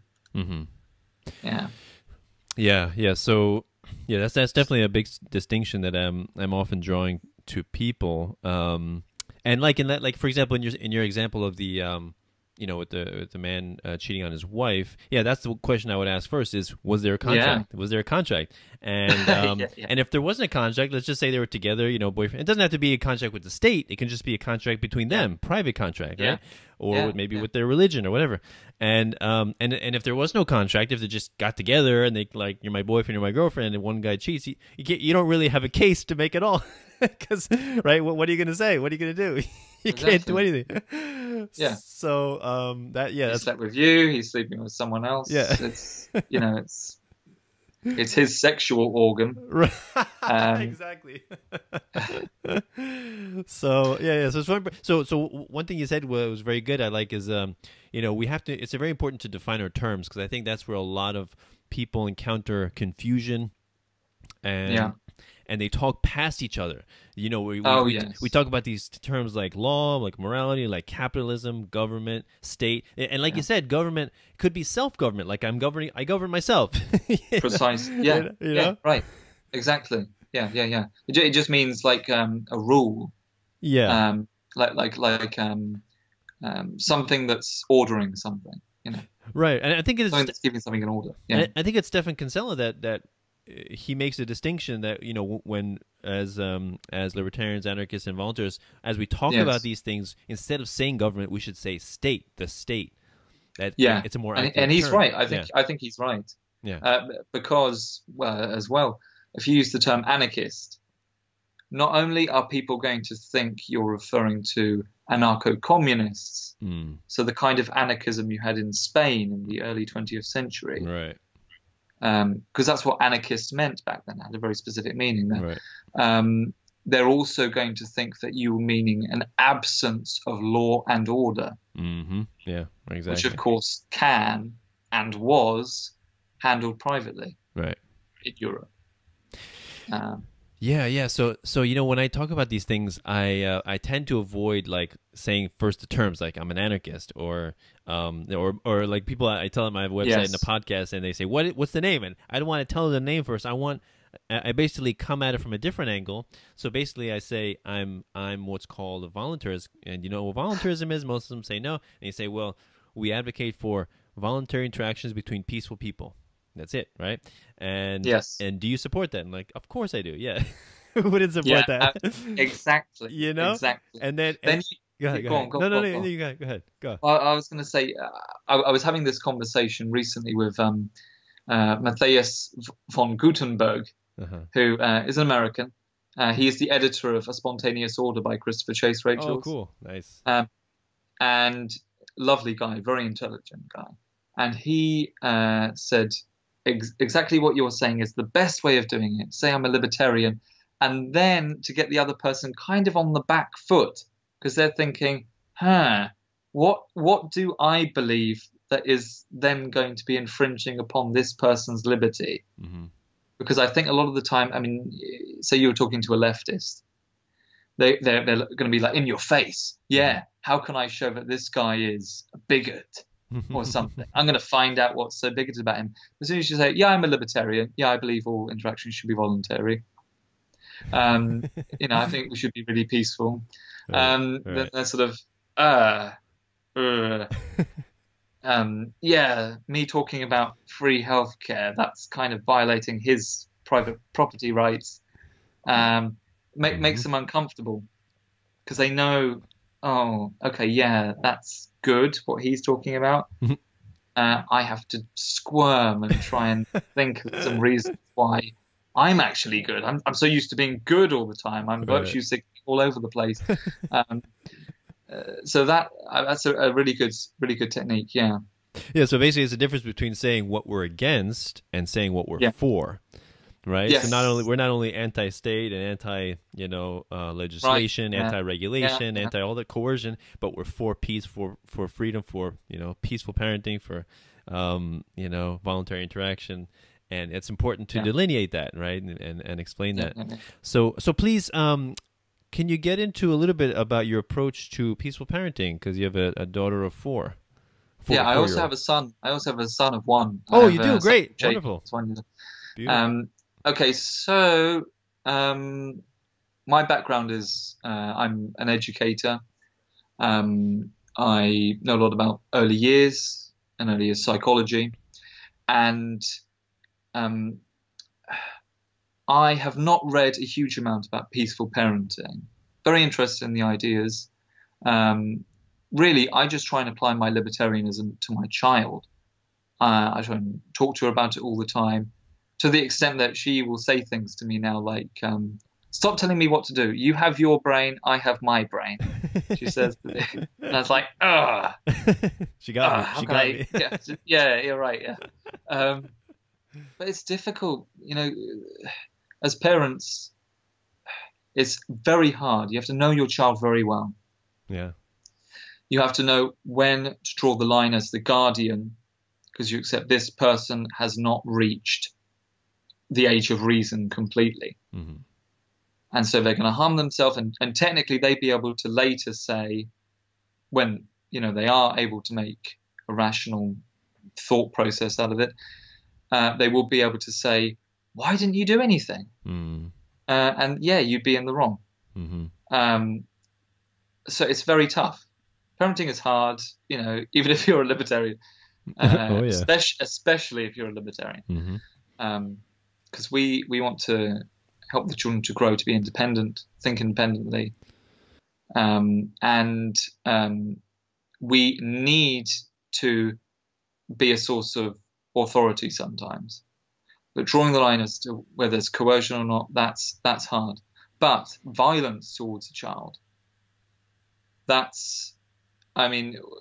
So that's definitely a big distinction that I'm often drawing to people. And like in that, like for example, in your example of the with the man cheating on his wife, that's the question I would ask first: is was there a contract? Was there a contract? And and if there wasn't a contract, let's just say they were together, boyfriend. It doesn't have to be a contract with the state. It can just be a contract between them, private contract, right? Or maybe with their religion or whatever. And if there was no contract, if they just got together and they like, you're my boyfriend, you're my girlfriend, and one guy cheats, you don't really have a case to make at all, because what are you going to say? What are you going to do? You can't do anything. So he slept with you. He's sleeping with someone else. It's his sexual organ. Exactly. So So it's one. So one thing you said was very good. I like is we have to. It's very important to define our terms, because I think that's where a lot of people encounter confusion, and they talk past each other. We talk about these terms like law, like morality, like capitalism, government, state, and like you said, government could be self-government. Like I govern myself. Precise. Right. Exactly. It just means like a rule. Something that's ordering something. Right, and I think it's something that's keeping something in order. I think it's Stephan Kinsella that he makes a distinction that when as libertarians, anarchists, and volunteers, as we talk about these things, instead of saying government, we should say state, the state. It's a more and he's term. Right. I think he's right. Because as well, if you use the term anarchist, not only are people going to think you're referring to anarcho-communists, so the kind of anarchism you had in Spain in the early 20th century, right? Because that's what anarchist meant back then. It had a very specific meaning there. they're also going to think that you are meaning an absence of law and order. Mm-hmm. Yeah, exactly. Which, of course, can and was handled privately, right, in Europe. Yeah. So when I talk about these things, I tend to avoid like saying first the terms like I'm an anarchist or like people I tell on my website in the podcast and they say what's the name, and I don't want to tell them the name first. I basically come at it from a different angle. So basically, I say I'm what's called a voluntarist, and you know what voluntarism is. Most of them say no, and you say, well, we advocate for voluntary interactions between peaceful people. That's it, right? And yes. And do you support that? And like, of course I do. Yeah, who wouldn't support that? Exactly. You know, exactly. And then go ahead. No, you go ahead. Go. I was going to say, I was having this conversation recently with Matthias von Gutenberg, who is an American. He is the editor of A Spontaneous Order by Christopher Chase Rachels. Oh, cool. Nice. And lovely guy, very intelligent guy. And he said exactly what you're saying is the best way of doing it. Say I'm a libertarian, and then to get the other person kind of on the back foot, because they're thinking, what do I believe that is then going to be infringing upon this person's liberty? Mm-hmm. Because I think a lot of the time, I mean, say you were talking to a leftist, they're going to be like, in your face. Yeah, how can I show that this guy is a bigot or something? I'm going to find out what's so bigoted about him. As soon as you say, yeah, I'm a libertarian. Yeah, I believe all interactions should be voluntary. I think we should be really peaceful. Right. They're sort of, me talking about free healthcare, that's kind of violating his private property rights. Makes them uncomfortable because they know, oh, okay, yeah, that's good what he's talking about. I have to squirm and try and think of some reasons why I'm actually good. I'm so used to being good all the time. I'm virtue signaling all over the place. So that's a really good technique. Yeah. Yeah. So basically, it's the difference between saying what we're against and saying what we're for, right? Yes. So we're not only anti-state and anti legislation, anti-regulation, anti all the coercion, but we're for peace, for freedom, for peaceful parenting, for voluntary interaction. And it's important to delineate that, right, and explain that. So please, can you get into a little bit about your approach to peaceful parenting? Because you have a daughter of four. I also have a son. I also have a son of one. Oh, you do? Great, wonderful. Okay, so my background is I'm an educator. I know a lot about early years and early years psychology, and I have not read a huge amount about peaceful parenting. Very interested in the ideas. Really, I just try and apply my libertarianism to my child. I try and talk to her about it all the time, to the extent that she will say things to me now like, stop telling me what to do. You have your brain, I have my brain, she says to me. And I was like, ugh. She got me. She got me. Yeah, you're right, yeah. But it's difficult, as parents, it's very hard. You have to know your child very well. Yeah. You have to know when to draw the line as the guardian, because you accept this person has not reached the age of reason completely. Mm-hmm. And so they're going to harm themselves. And technically they'd be able to later say, when, they are able to make a rational thought process out of it, they will be able to say, why didn't you do anything? Mm. And yeah, you'd be in the wrong. Mm-hmm. So it's very tough. Parenting is hard, even if you're a libertarian, especially if you're a libertarian, because we want to help the children to grow, to be independent, think independently, and we need to be a source of authority sometimes. But drawing the line as to whether there's coercion or not, that's hard. But violence towards a child, I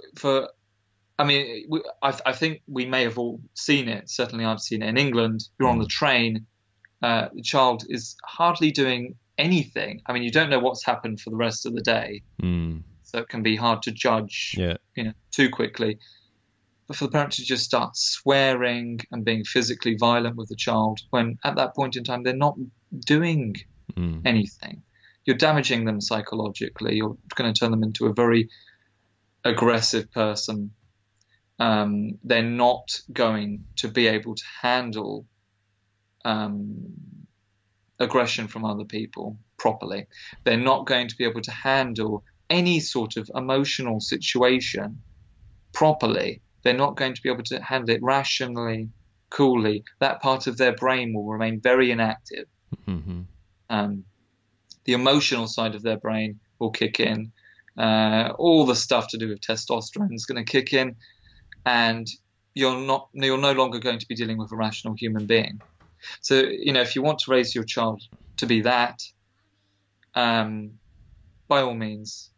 think we may have all seen it. Certainly I've seen it in England. You're on the train. The child is hardly doing anything. I mean, you don't know what's happened for the rest of the day, so it can be hard to judge, too quickly. But for the parent to just start swearing and being physically violent with the child when at that point in time they're not doing anything, you're damaging them psychologically. You're going to turn them into a very aggressive person. They're not going to be able to handle aggression from other people properly. They're not going to be able to handle any sort of emotional situation properly. They're not going to be able to handle it rationally, coolly. That part of their brain will remain very inactive. The emotional side of their brain will kick in. All the stuff to do with testosterone is going to kick in, and you're no longer going to be dealing with a rational human being. So, if you want to raise your child to be that, by all means,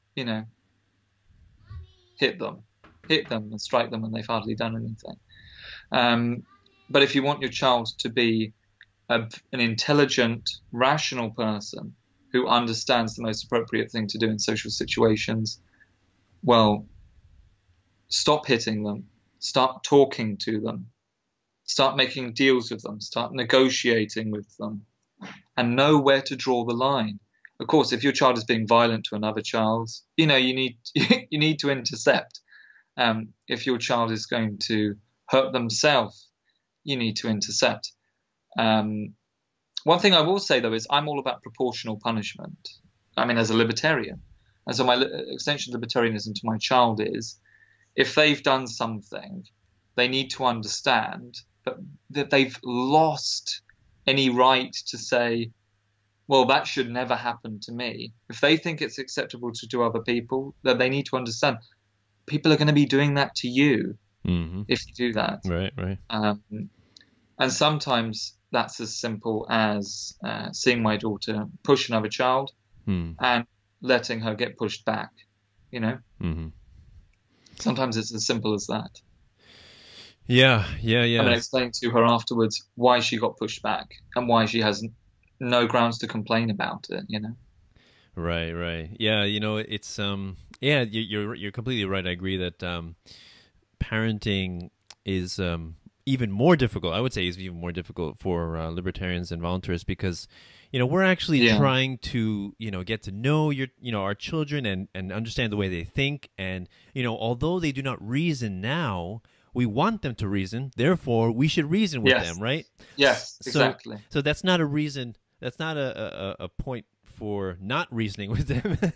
hit them and strike them when they've hardly done anything. But if you want your child to be an intelligent, rational person who understands the most appropriate thing to do in social situations, well, stop hitting them, start talking to them, start making deals with them, start negotiating with them, and know where to draw the line. Of course, if your child is being violent to another child, you need to intercept. If your child is going to hurt themselves, you need to intercept. One thing I will say, though, is I'm all about proportional punishment. I mean, as a libertarian. And so my extension of libertarianism to my child is, if they've done something, they need to understand that they've lost any right to say, well, that should never happen to me. If they think it's acceptable to do other people, then they need to understand people are going to be doing that to you if you do that. Right. And sometimes that's as simple as seeing my daughter push another child and letting her get pushed back, Sometimes it's as simple as that. Yeah. And then explain to her afterwards why she got pushed back and why she has no grounds to complain about it, Right. Yeah, it's you're completely right. I agree that parenting is even more difficult. I would say is even more difficult for libertarians and voluntarists because we're actually trying to get to know our children and understand the way they think, and although they do not reason now, we want them to reason. Therefore, we should reason with them, right? Yes, exactly. So that's not a reason. That's not a point for not reasoning with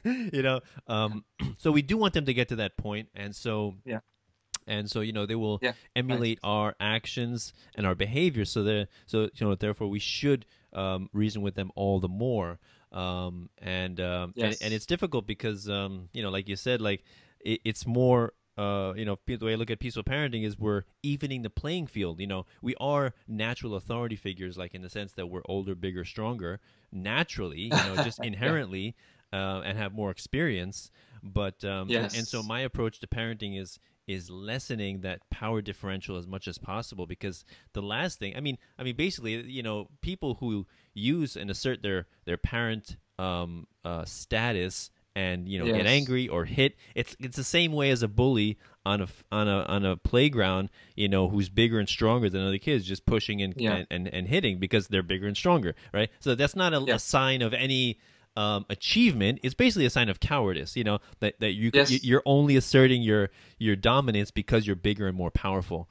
them, So we do want them to get to that point, and so they will emulate our actions and our behavior. So therefore we should reason with them all the more. And it's difficult because like you said, like it's more. The way I look at peaceful parenting is we're evening the playing field. We are natural authority figures, like in the sense that we're older, bigger, stronger, naturally, just inherently, and have more experience. But and so my approach to parenting is lessening that power differential as much as possible, because the last thing, I mean, basically, people who use and assert their parent status and get angry or hit. It's the same way as a bully on a playground, who's bigger and stronger than other kids, just pushing and hitting because they're bigger and stronger, right? So that's not a sign of any achievement. It's basically a sign of cowardice. That you're only asserting your dominance because you're bigger and more powerful.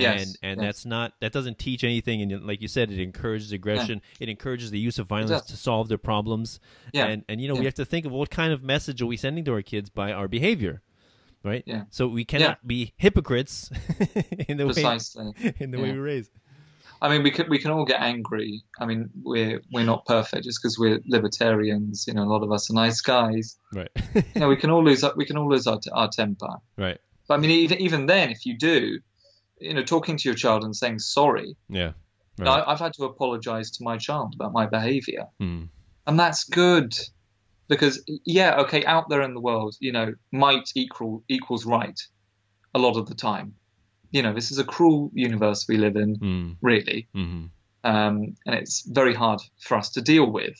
That doesn't teach anything, and like you said, it encourages aggression. It encourages the use of violence to solve their problems. And we have to think of what kind of message are we sending to our kids by our behavior, right? So we cannot be hypocrites in the way we raise. I mean, we can all get angry. I mean, we're not perfect just because we're libertarians. A lot of us are nice guys, right? We can all lose our temper, right? But I mean, even then, if you do, talking to your child and saying sorry. Yeah. Right. I've had to apologize to my child about my behavior. And that's good because, out there in the world, might equals right a lot of the time. This is a cruel universe we live in, really. And it's very hard for us to deal with.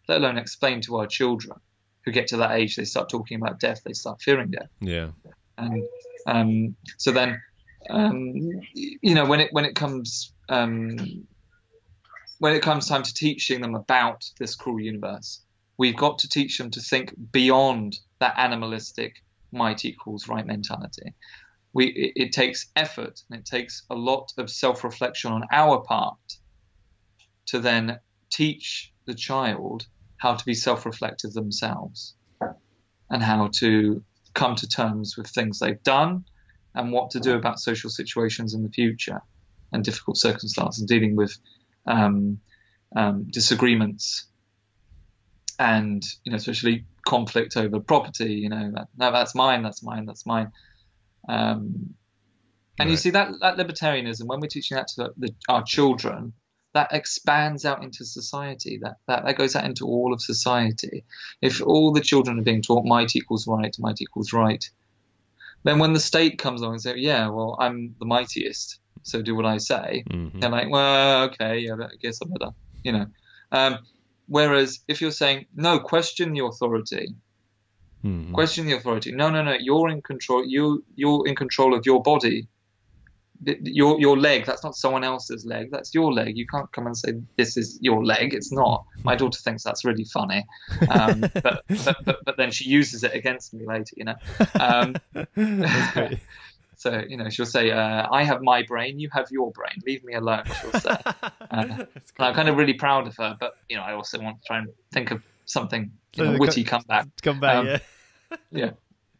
let alone explain to our children who get to that age, they start talking about death, they start fearing death. Yeah. And so then, you know, when it comes time to teaching them about this cruel universe, we've got to teach them to think beyond that animalistic might equals right mentality. It takes effort, and it takes a lot of self-reflection on our part to then teach the child how to be self-reflective themselves and how to come to terms with things they've done and what to do about social situations in the future and difficult circumstances, dealing with disagreements and, you know, especially conflict over property. You know, no, that's mine, that's mine, that's mine. And Right. you see that libertarianism, when we're teaching that to our children, that expands out into society. That goes out into all of society. If all the children are being taught might equals right, then when the state comes along and says, yeah, well, I'm the mightiest, so do what I say, they're like, well, okay, yeah, I guess I better, you know. Whereas if you're saying, no, question the authority, question the authority. No, you're in control. You're in control of your body. Your leg, that's not someone else's leg, that's your leg. You can't come and say this is your leg. It's not. My daughter thinks that's really funny, but then she uses it against me later, you know. That's great. So, you know, she'll say, I have my brain, you have your brain, leave me alone, she'll say. And I'm kind of really proud of her, but, you know, I also want to try and think of something, you know, witty come back. Yeah.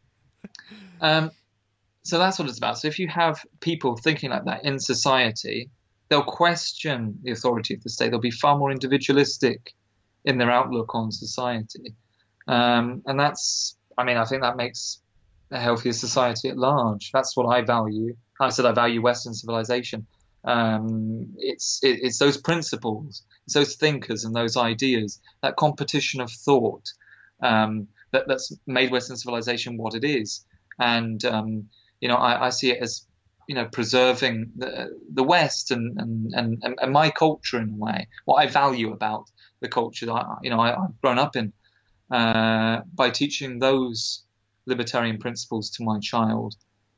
So that's what it's about. So if you have people thinking like that in society, they'll question the authority of the state. They'll be far more individualistic in their outlook on society. And that's, I mean, I think that makes a healthier society at large. That's what I value. I said I value Western civilization. It's those principles, it's those thinkers and those ideas, that competition of thought that's made Western civilization what it is. And you know, I see it as, you know, preserving the West and my culture in a way. What I value about the culture that I've grown up in, by teaching those libertarian principles to my child.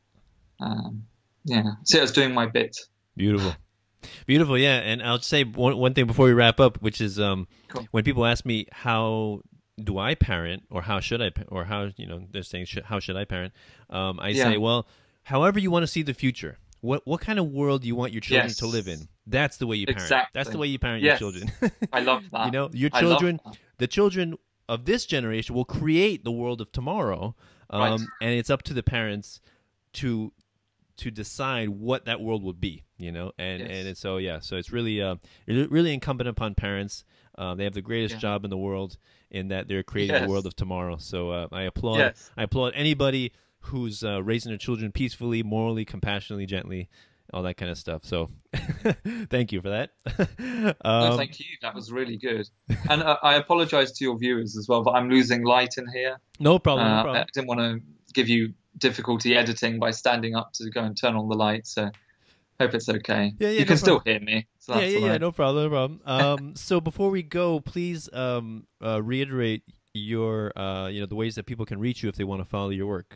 See, I was doing my bit. Beautiful, yeah. And I'll just say one thing before we wrap up, which is Cool. when people ask me how do I parent, or how should I, or how, you know, they're saying how should I parent, I say, well, however you want to see the future, what kind of world do you want your children to live in, that's the way you parent. Exactly. That's the way you parent your children. I love that. You know, your children, the children of this generation will create the world of tomorrow, Right. and it's up to the parents to decide what that world will be, you know. And so it's really incumbent upon parents. They have the greatest job in the world, in that they're creating the world of tomorrow. So I applaud anybody who's raising their children peacefully, morally, compassionately, gently, all that kind of stuff. So thank you for that. No, thank you. That was really good. And I apologize to your viewers as well, but I'm losing light in here. No problem. I didn't want to give you difficulty editing by standing up to go and turn on the light, so hope it's okay. You can still hear me. So that's all right. No problem. So before we go, please reiterate your the ways that people can reach you if they want to follow your work.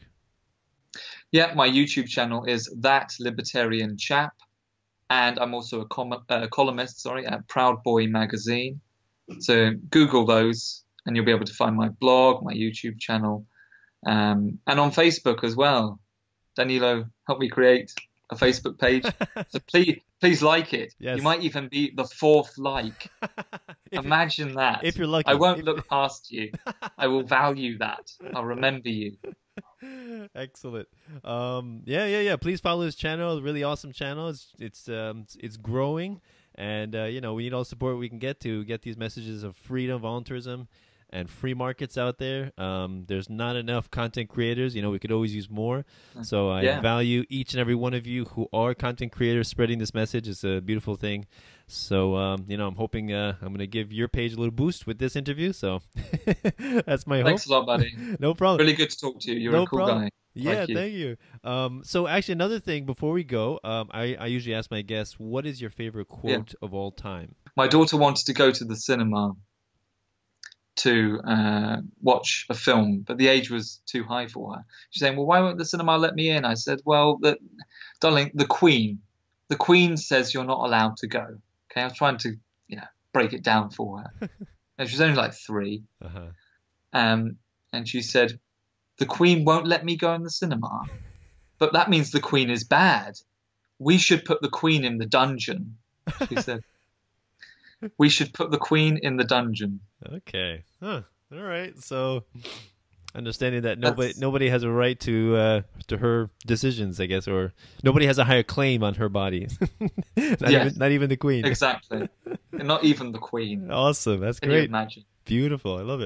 Yeah, my YouTube channel is That Libertarian Chap, and I'm also a columnist, at Proud Boy magazine. So Google those, and you'll be able to find my blog, my YouTube channel, and on Facebook as well. Danilo helped me create a Facebook page, so please like it. Yes. You might even be the 4th like. Imagine that. If you're lucky. I won't look past you. I will value that. I'll remember you. Excellent. Please follow his channel. A really awesome channel. It's growing, and we need all the support we can get to get these messages of freedom, voluntarism, and free markets out there. There's not enough content creators. We could always use more. So I value each and every one of you who are content creators spreading this message. It's a beautiful thing. So, I'm hoping I'm going to give your page a little boost with this interview. So that's my hope. Thanks a lot, buddy. No problem. Really good to talk to you. You're a cool guy. Yeah, thank you. So actually, another thing before we go, I usually ask my guests, what is your favorite quote of all time? My daughter wanted to go to the cinema, to watch a film, but the age was too high for her. She's saying, well, why won't the cinema let me in? I said, well, darling, the Queen says you're not allowed to go. Okay, I was trying to, break it down for her. And she was only like 3. Uh-huh. And she said, the Queen won't let me go in the cinema, but that means the Queen is bad. We should put the Queen in the dungeon, she said. We should put the Queen in the dungeon. Okay. Huh. All right. So, understanding that nobody has a right to her decisions, I guess, or nobody has a higher claim on her body. Not even the Queen. Exactly. Not even the Queen. Awesome. That's Can great. you imagine? Beautiful. I love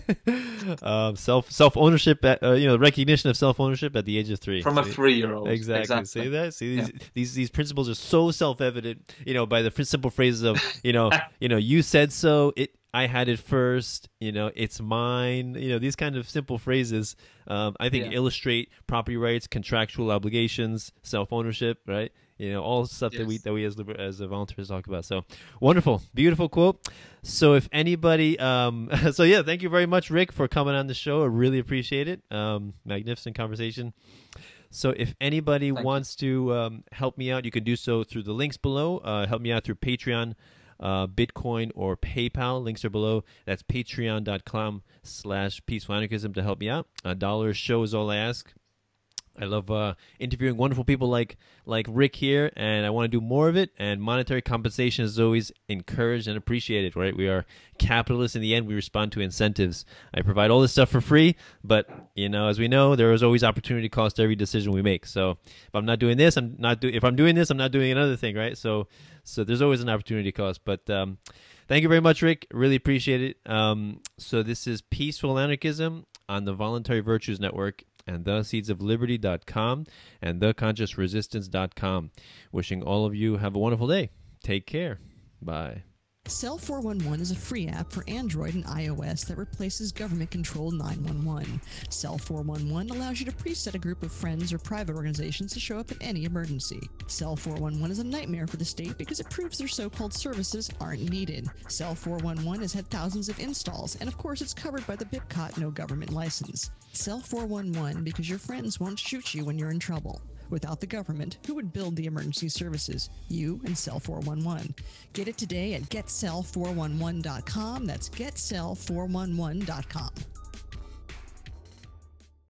it. Self ownership, recognition of self ownership at the age of 3 from a 3-year-old. Exactly. See that? See these principles are so self evident. By the simple phrases of you said so. I had it first. It's mine. These kind of simple phrases. I think illustrate property rights, contractual obligations, self ownership. Right. All stuff that we as volunteers talk about. So wonderful, beautiful quote. So if anybody, thank you very much, Rik, for coming on the show. I really appreciate it. Magnificent conversation. So if anybody wants to help me out, you can do so through the links below. Help me out through Patreon, Bitcoin, or PayPal. Links are below. That's patreon.com/peaceful-anarchism to help me out. $1 show is all I ask. I love interviewing wonderful people like Rik here, and I want to do more of it. And monetary compensation is always encouraged and appreciated, right? We are capitalists in the end. We respond to incentives. I provide all this stuff for free, but as we know, there is always opportunity cost to every decision we make. So if I'm not doing this, if I'm doing this, I'm not doing another thing, right? So there's always an opportunity cost. But thank you very much, Rik. Really appreciate it. So this is Peaceful Anarchism on the Voluntary Virtues Network, and theseedsofliberty.com and theconsciousresistance.com. Wishing all of you have a wonderful day. Take care. Bye. Cell 411 is a free app for Android and iOS that replaces government-controlled 911. Cell 411 allows you to preset a group of friends or private organizations to show up in any emergency. Cell 411 is a nightmare for the state because it proves their so-called services aren't needed. Cell 411 has had thousands of installs, and of course it's covered by the BIPCOT no government license. Cell 411 because your friends won't shoot you when you're in trouble. Without the government, who would build the emergency services? You and Cell 411. Get it today at getcell411.com. That's getcell411.com.